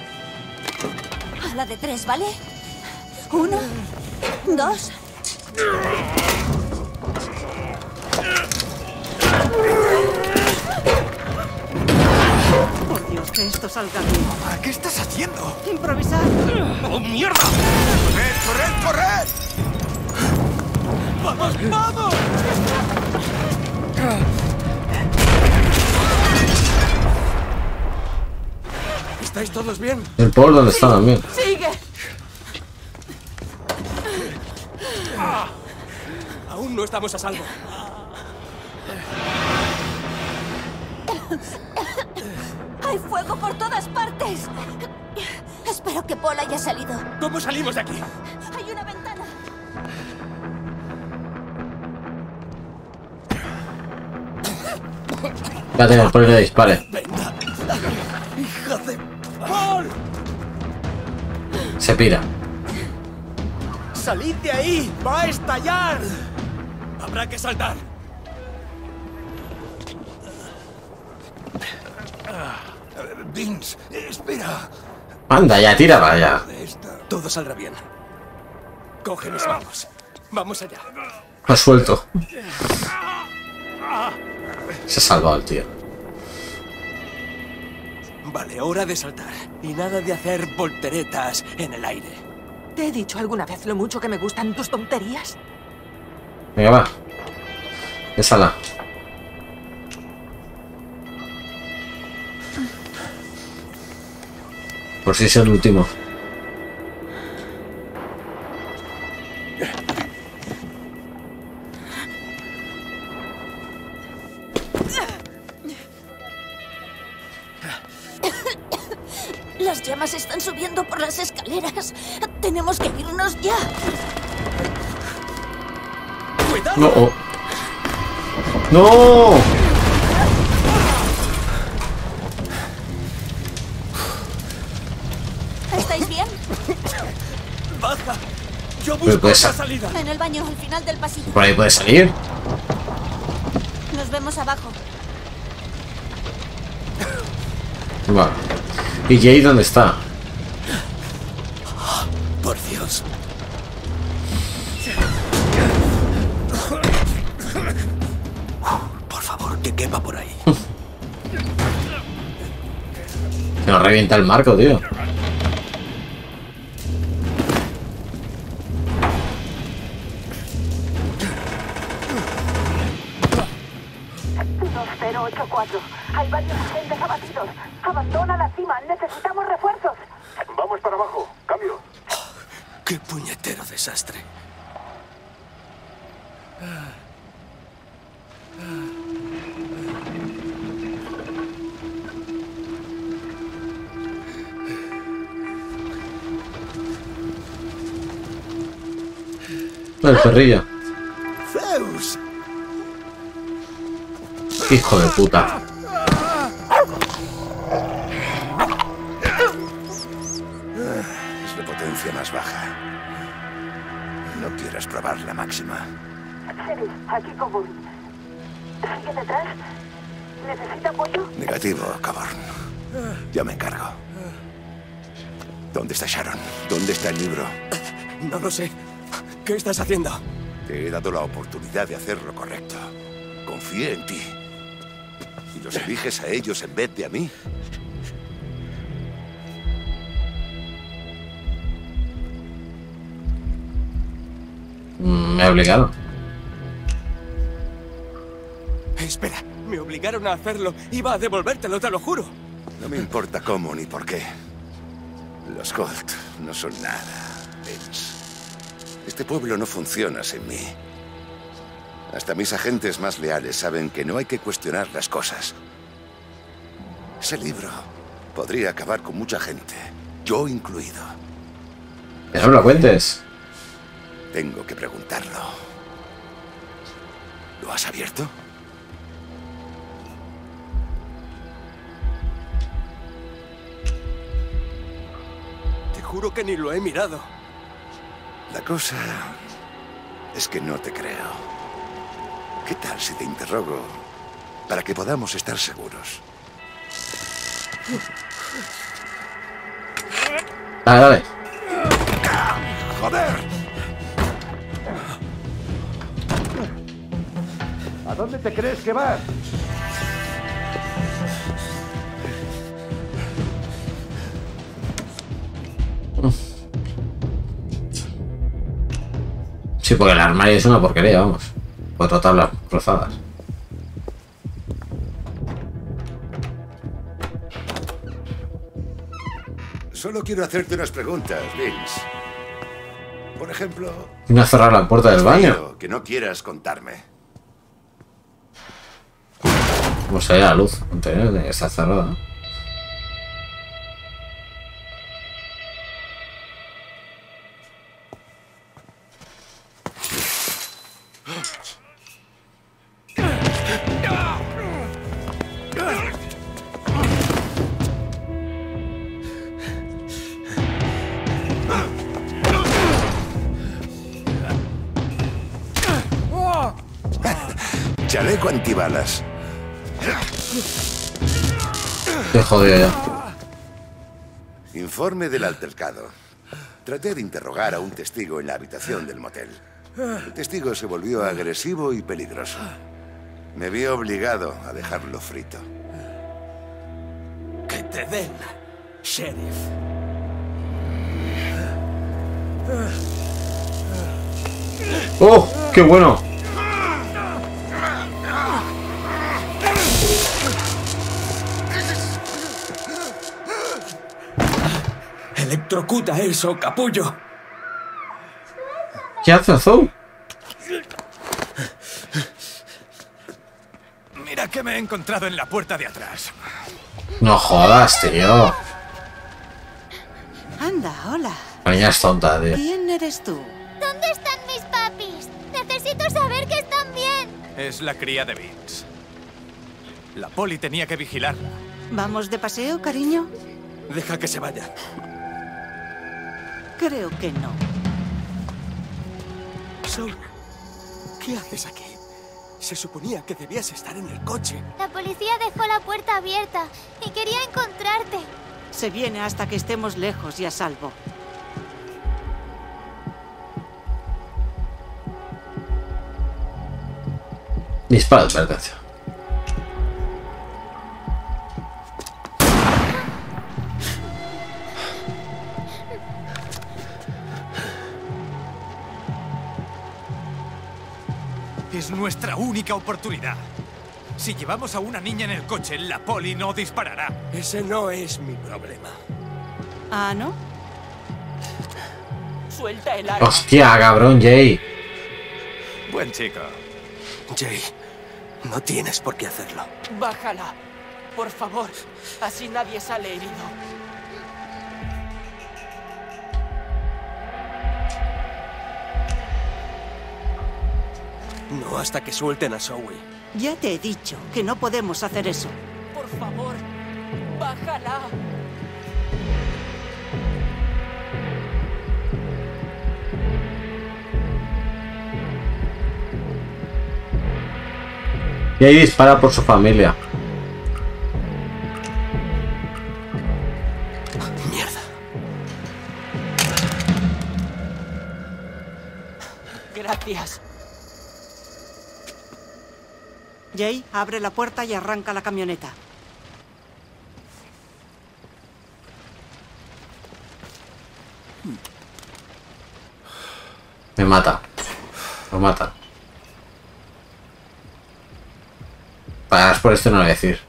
A la de tres, ¿vale? Uno, dos.
Por Dios, que esto salga bien.
Mamá, ¿qué estás haciendo?
Improvisar.
¡Oh, mierda! ¡Corred, corred, corred! ¡Vamos, vamos!
¿Estáis todos bien?
El Paul, ¿dónde está también?
¡Sigue!
Aún no estamos a salvo.
¡Hay fuego por todas partes! Espero que Paul haya salido.
¿Cómo salimos de aquí?
Hay una ventana.
Va a tener Paul, le dispare.
Venga. ¡Hijo de Paul!
Se pira.
¡Salid de ahí! ¡Va a estallar! Habrá que saltar.
Vince, espera.
Anda, ya, tira para allá.
Todo saldrá bien. Coge mis manos. Vamos allá.
Lo suelto. Se ha salvado el tío.
Vale, hora de saltar. Y nada de hacer volteretas en el aire.
¿Te he dicho alguna vez lo mucho que me gustan tus tonterías?
Venga, va. Ésala. Por si es el último.
Las llamas están subiendo por las escaleras. Tenemos que irnos ya.
¡Cuidado!
No. Oh. ¡No!
¿Estáis bien?
¡Baja! Yo
Pero
busco
pues-
otra salida.
En el baño, al final del pasillo.
¿Por ahí puede salir?
Nos vemos abajo.
Vale. ¿Y Jay dónde está?
Por Dios. Por favor, que quepa por ahí.
Que nos revienta el marco, tío.
dos cero ocho cuatro. Hay varios agentes abatidos. Abandona la cima. Necesitamos refuerzos.
Vamos para abajo. Cambio.
¡Qué puñetero desastre!
El perrillo.
¡Zeus!
Hijo de puta.
Es de potencia más baja. No quieras probar la máxima.
Sheriff, aquí Coburn. ¿Sigue detrás? ¿Necesita apoyo?
Negativo, Coburn. Yo me encargo. ¿Dónde está Sharon? ¿Dónde está el libro?
No lo sé. ¿Qué estás haciendo?
Te he dado la oportunidad de hacer lo correcto. Confié en ti. ¿Y los eliges a ellos en vez de a mí?
Mm, me ha obligado.
Espera, me obligaron a hacerlo. Iba a devolvértelo, te lo juro.
No me importa cómo ni por qué. Los Holt no son nada, Vince. Este pueblo no funciona sin mí. Hasta mis agentes más leales saben que no hay que cuestionar las cosas. Ese libro podría acabar con mucha gente, yo incluido.
Pero no me lo cuentes.
Tengo que preguntarlo. ¿Lo has abierto?
Te juro que ni lo he mirado.
La cosa es que no te creo. ¿Qué tal si te interrogo para que podamos estar seguros?
Dale, dale.
¡Joder!
¿A dónde te crees que vas?
Sí, porque el armario es una porquería, vamos. Cuatro tablas cruzadas.
Solo quiero hacerte unas preguntas, Vince. Por ejemplo...
¿Quién ha cerrado la puerta del baño?
Que no quieras contarme.
Como se ve la luz. Está cerrada.
Chaleco antibalas.
Te jodido ya.
Informe del altercado. Traté de interrogar a un testigo en la habitación del motel. El testigo se volvió agresivo y peligroso. Me vi obligado a dejarlo frito.
Que te den, sheriff.
¡Oh! ¡Qué bueno!
Electrocuta eso, capullo.
¿Qué hace Azul?
Mira que me he encontrado en la puerta de atrás.
No jodas, tío.
Anda, hola.
La niña es tonta, tío.
¿Quién eres tú?
¿Dónde están mis papis? Necesito saber que están bien.
Es la cría de Vince. La poli tenía que vigilarla.
¿Vamos de paseo, cariño?
Deja que se vaya.
Creo que no.
Saul, ¿qué haces aquí? Se suponía que debías estar en el coche.
La policía dejó la puerta abierta y quería encontrarte.
Se viene hasta que estemos lejos y a salvo.
Dispara, advertencia.
Es nuestra única oportunidad. Si llevamos a una niña en el coche, la poli no disparará.
Ese no es mi problema.
¿Ah, no?
Suelta el arma.
Hostia, cabrón, Jay.
Buen chico.
Jay, no tienes por qué hacerlo.
Bájala, por favor. Así nadie sale herido.
No hasta que suelten a Zoe.
Ya te he dicho que no podemos hacer eso.
Por favor, bájala.
Y ahí dispara por su familia.
Mierda.
Gracias.
Jay, abre la puerta y arranca la camioneta.
Me mata. Lo mata. Pagas por esto, no lo voy a decir.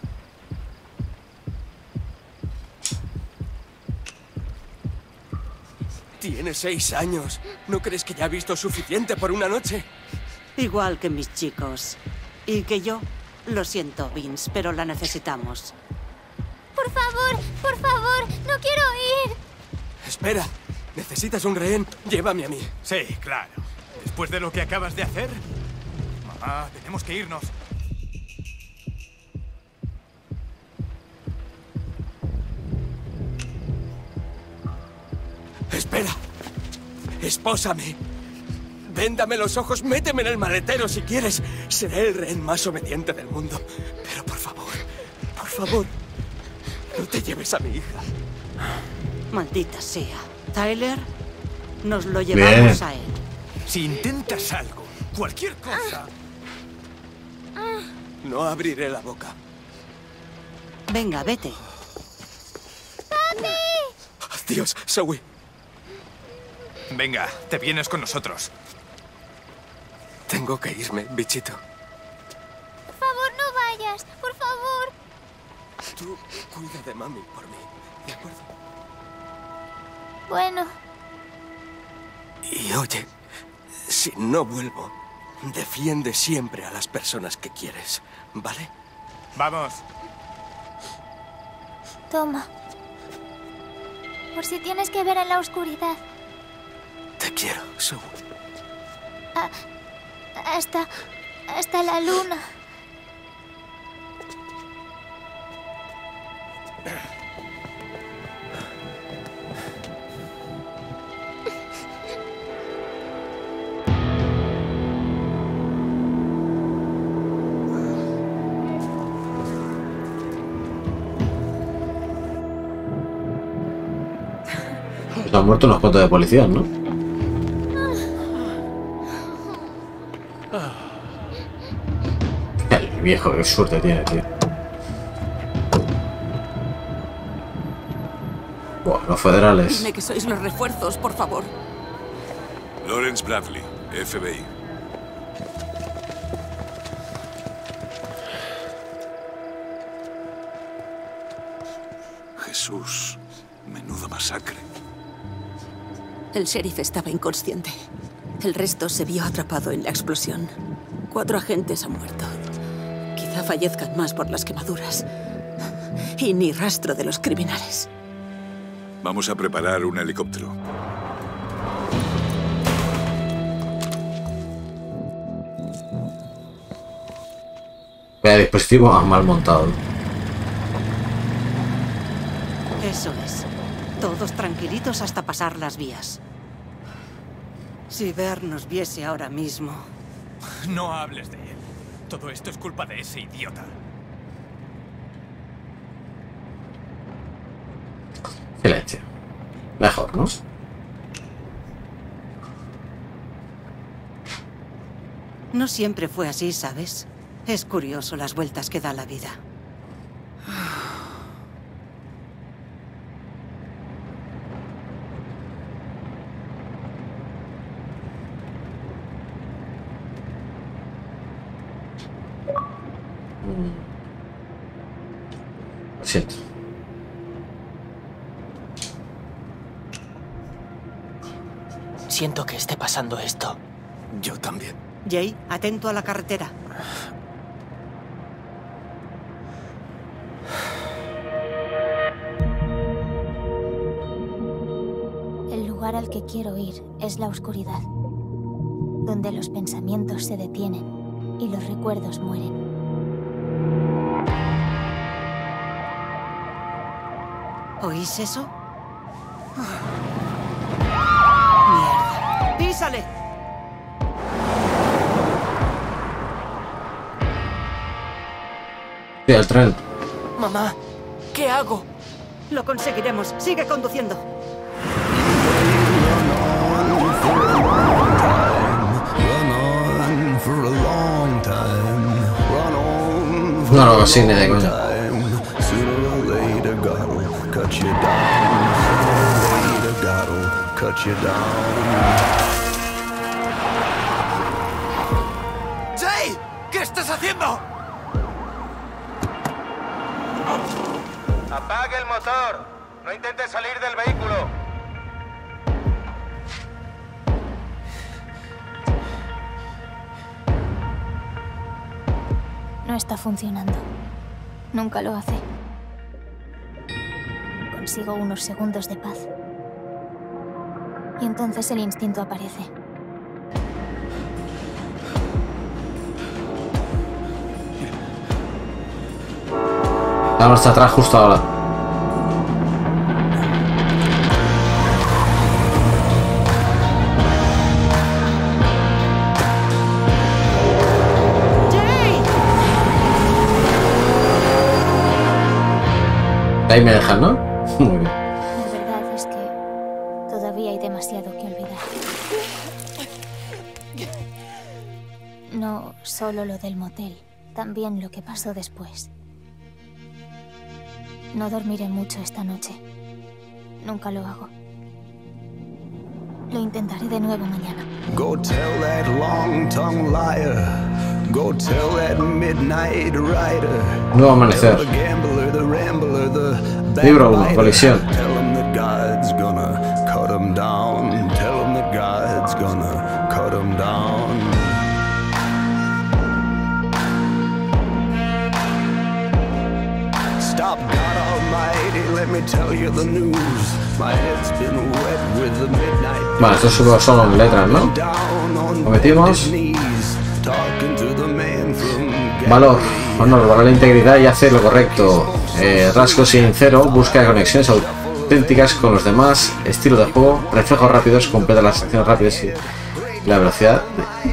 Tienes seis años. ¿No crees que ya ha visto suficiente por una noche?
Igual que mis chicos. Y que yo, lo siento, Vince, pero la necesitamos.
Por favor, por favor, no quiero ir.
Espera, ¿necesitas un rehén? Llévame a mí.
Sí, claro. ¿Después de lo que acabas de hacer? Mamá, tenemos que irnos.
Espera. Espósame. Véndame los ojos, méteme en el maletero si quieres. Seré el rehén más obediente del mundo. Pero por favor, por favor, no te lleves a mi hija.
Maldita sea. Tyler, nos lo llevamos Bien. a él.
Si intentas algo, cualquier cosa,
no abriré la boca.
Venga, vete.
¡Papi!
Adiós, Zoe.
Venga, te vienes con nosotros.
Tengo que irme, bichito.
Por favor, no vayas. Por favor.
Tú cuida de mami por mí, ¿de acuerdo?
Bueno.
Y oye, si no vuelvo, defiende siempre a las personas que quieres, ¿vale?
Vamos.
Toma. Por si tienes que ver en la oscuridad.
Te quiero, Zoe.
Ah, hasta... hasta la luna.
Se han muerto unos cuantos de policías, ¿no? El viejo, qué suerte tiene, tío. Buah, los federales.
Dime que sois los refuerzos, por favor.
Lawrence Bradley, F B I. Jesús, menuda masacre.
El sheriff estaba inconsciente. El resto se vio atrapado en la explosión. Cuatro agentes han muerto. Quizá fallezcan más por las quemaduras. Y ni rastro de los criminales.
Vamos a preparar un helicóptero.
Vaya dispositivo mal montado.
Eso es. Todos tranquilitos hasta pasar las vías. Si Ver nos viese ahora mismo...
No hables de él. Todo esto es culpa de ese idiota.
Silencio. Mejor, ¿no?
No siempre fue así, ¿sabes? Es curioso las vueltas que da la vida.
Lo siento.
Siento que esté pasando esto.
Yo también.
Jay, atento a la carretera.
El lugar al que quiero ir es la oscuridad, donde los pensamientos se detienen y los recuerdos mueren.
¿Oís eso? ¡Mierda! ¡Písale!
Sí, el tren.
Mamá, ¿qué hago?
Lo conseguiremos. Sigue conduciendo.
No, no, sí, ni de coña.
¡Jay! ¿Qué estás haciendo?
Apague el motor. No intentes salir del vehículo.
No está funcionando. Nunca lo hace. Consigo unos segundos de paz. Y entonces el instinto aparece.
La marcha atrás justo ahora. Ahí me dejan, ¿no? Muy bien.
La verdad es que todavía hay demasiado que olvidar. No solo lo del motel, también lo que pasó después. No dormiré mucho esta noche. Nunca lo hago. Lo intentaré de nuevo mañana.
Go tell that long-tongued liar. Go tell that midnight rider.
Nuevo amanecer. Libro uno, colisión.
Tell him that God's gonna cut him down. Tell him that God's gonna cut him down. Stop, God Almighty, let me tell you the news. My head's been wet with the midnight.
Vale, estos son letras, ¿no? Lo metimos. Valor, honor, valor la integridad y hacer lo correcto. Eh, rasgo sincero, busca conexiones auténticas con los demás. Estilo de juego, reflejos rápidos, completa las acciones rápidas y la velocidad.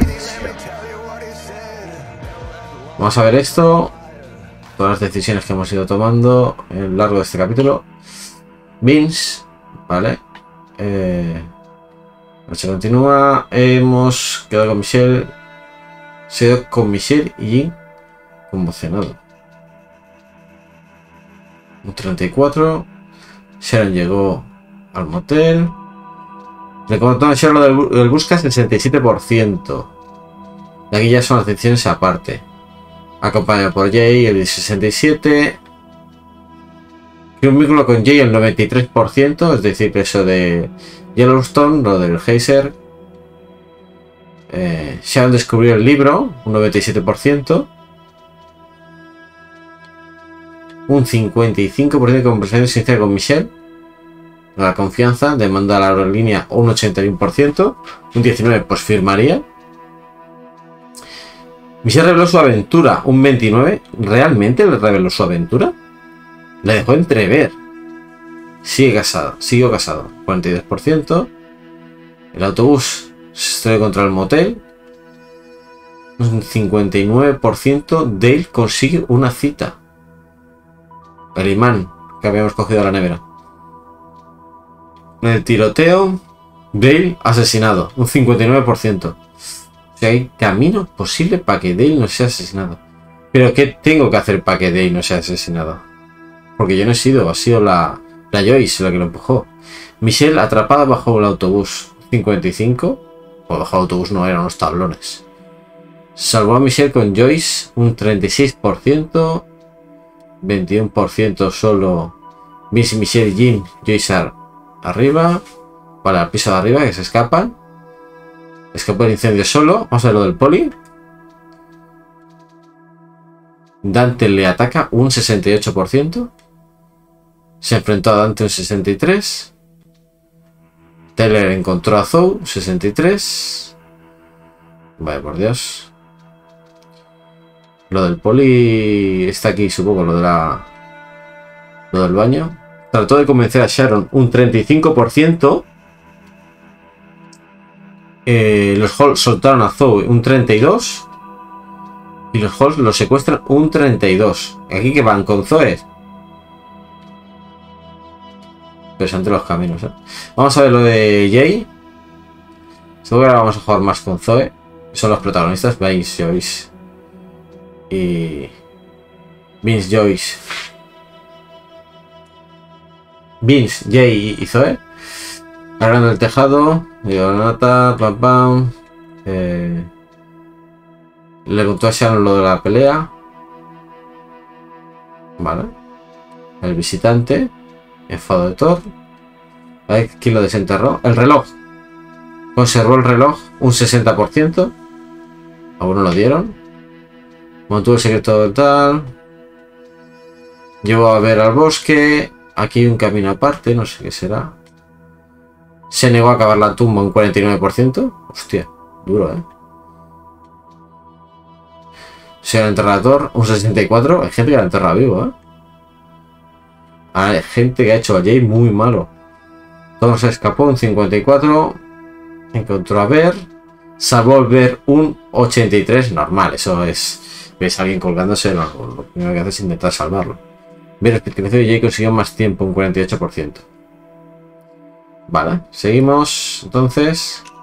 Vamos a ver esto. Todas las decisiones que hemos ido tomando a lo largo de este capítulo. Vince, vale. Eh, noche continúa. Hemos quedado con Michelle. Se ha ido con Michelle y Jin conmocionado. Un treinta y cuatro. Sharon llegó al motel. Le contó a Sharon lo del, del buscas el sesenta y siete por ciento. Y aquí ya son las decisiones aparte. Acompañado por Jay el sesenta y siete por ciento. Y un vínculo con Jay el noventa y tres por ciento. Es decir, eso de Yellowstone, lo del geyser. Eh, Sharon descubrió el libro, un noventa y siete por ciento. Un cincuenta y cinco por ciento de conversación sincera con Michelle. La confianza, demanda a la aerolínea un ochenta y uno por ciento. Un diecinueve por ciento pues firmaría. Michelle reveló su aventura, un veintinueve por ciento. ¿Realmente le reveló su aventura? La dejó entrever. Sigue casado, siguió casado, cuarenta y dos por ciento. El autobús se estrelló contra el motel. Un cincuenta y nueve por ciento. Dale consigue una cita. El imán que habíamos cogido a la nevera. En el tiroteo, Dale asesinado. Un cincuenta y nueve por ciento. O sea, hay camino posible para que Dale no sea asesinado. Pero ¿qué tengo que hacer para que Dale no sea asesinado? Porque yo no he sido, ha sido la, la Joyce la que lo empujó. Michelle atrapada bajo el autobús. cincuenta y cinco. O bajo el autobús no, eran unos tablones. Salvó a Michelle con Joyce. Un treinta y seis por ciento. veintiuno por ciento solo Miss Michelle, Jim, Joyce arriba. Vale, al piso de arriba que se escapan. Escapó el incendio solo. Vamos a ver lo del poli. Dante le ataca un sesenta y ocho por ciento. Se enfrentó a Dante un sesenta y tres por ciento. Taylor encontró a Zoe sesenta y tres por ciento. Vaya por Dios. Lo del poli está aquí, supongo, lo de la. Lo del baño. Trató de convencer a Sharon un treinta y cinco por ciento. Eh, los Halls soltaron a Zoe un treinta y dos por ciento. Y los Halls lo secuestran un treinta y dos por ciento. Aquí que van con Zoe. Interesante los caminos, ¿eh? Vamos a ver lo de Jay. Seguro que ahora vamos a jugar más con Zoe. Son los protagonistas. Vince, Joyce. Y... Vince, Joyce. Vince, Jay y Zoe. Agarrando el tejado. Leonata, pam pam. Eh, le contó a Sharon lo de la pelea. Vale. El visitante. Enfado de Thor. A ver quién lo desenterró. El reloj. Conservó el reloj un sesenta por ciento. A uno lo dieron. Mantuvo el secreto del tal. Llevó a ver al bosque. Aquí hay un camino aparte. No sé qué será. Se negó a cavar la tumba un cuarenta y nueve por ciento. Hostia, duro, ¿eh? Sea el enterrador un sesenta y cuatro por ciento. Hay gente que la enterra vivo, ¿eh? Hay gente que ha hecho a Jay muy malo. Todo se escapó un cincuenta y cuatro. Encontró a Ver. Salvó Ver un ochenta y tres normal. Eso es. Ves a alguien colgándose. Lo, lo primero que haces es intentar salvarlo. Ver el perteneció y Jay consiguió más tiempo, un cuarenta y ocho por ciento. Vale, seguimos. Entonces.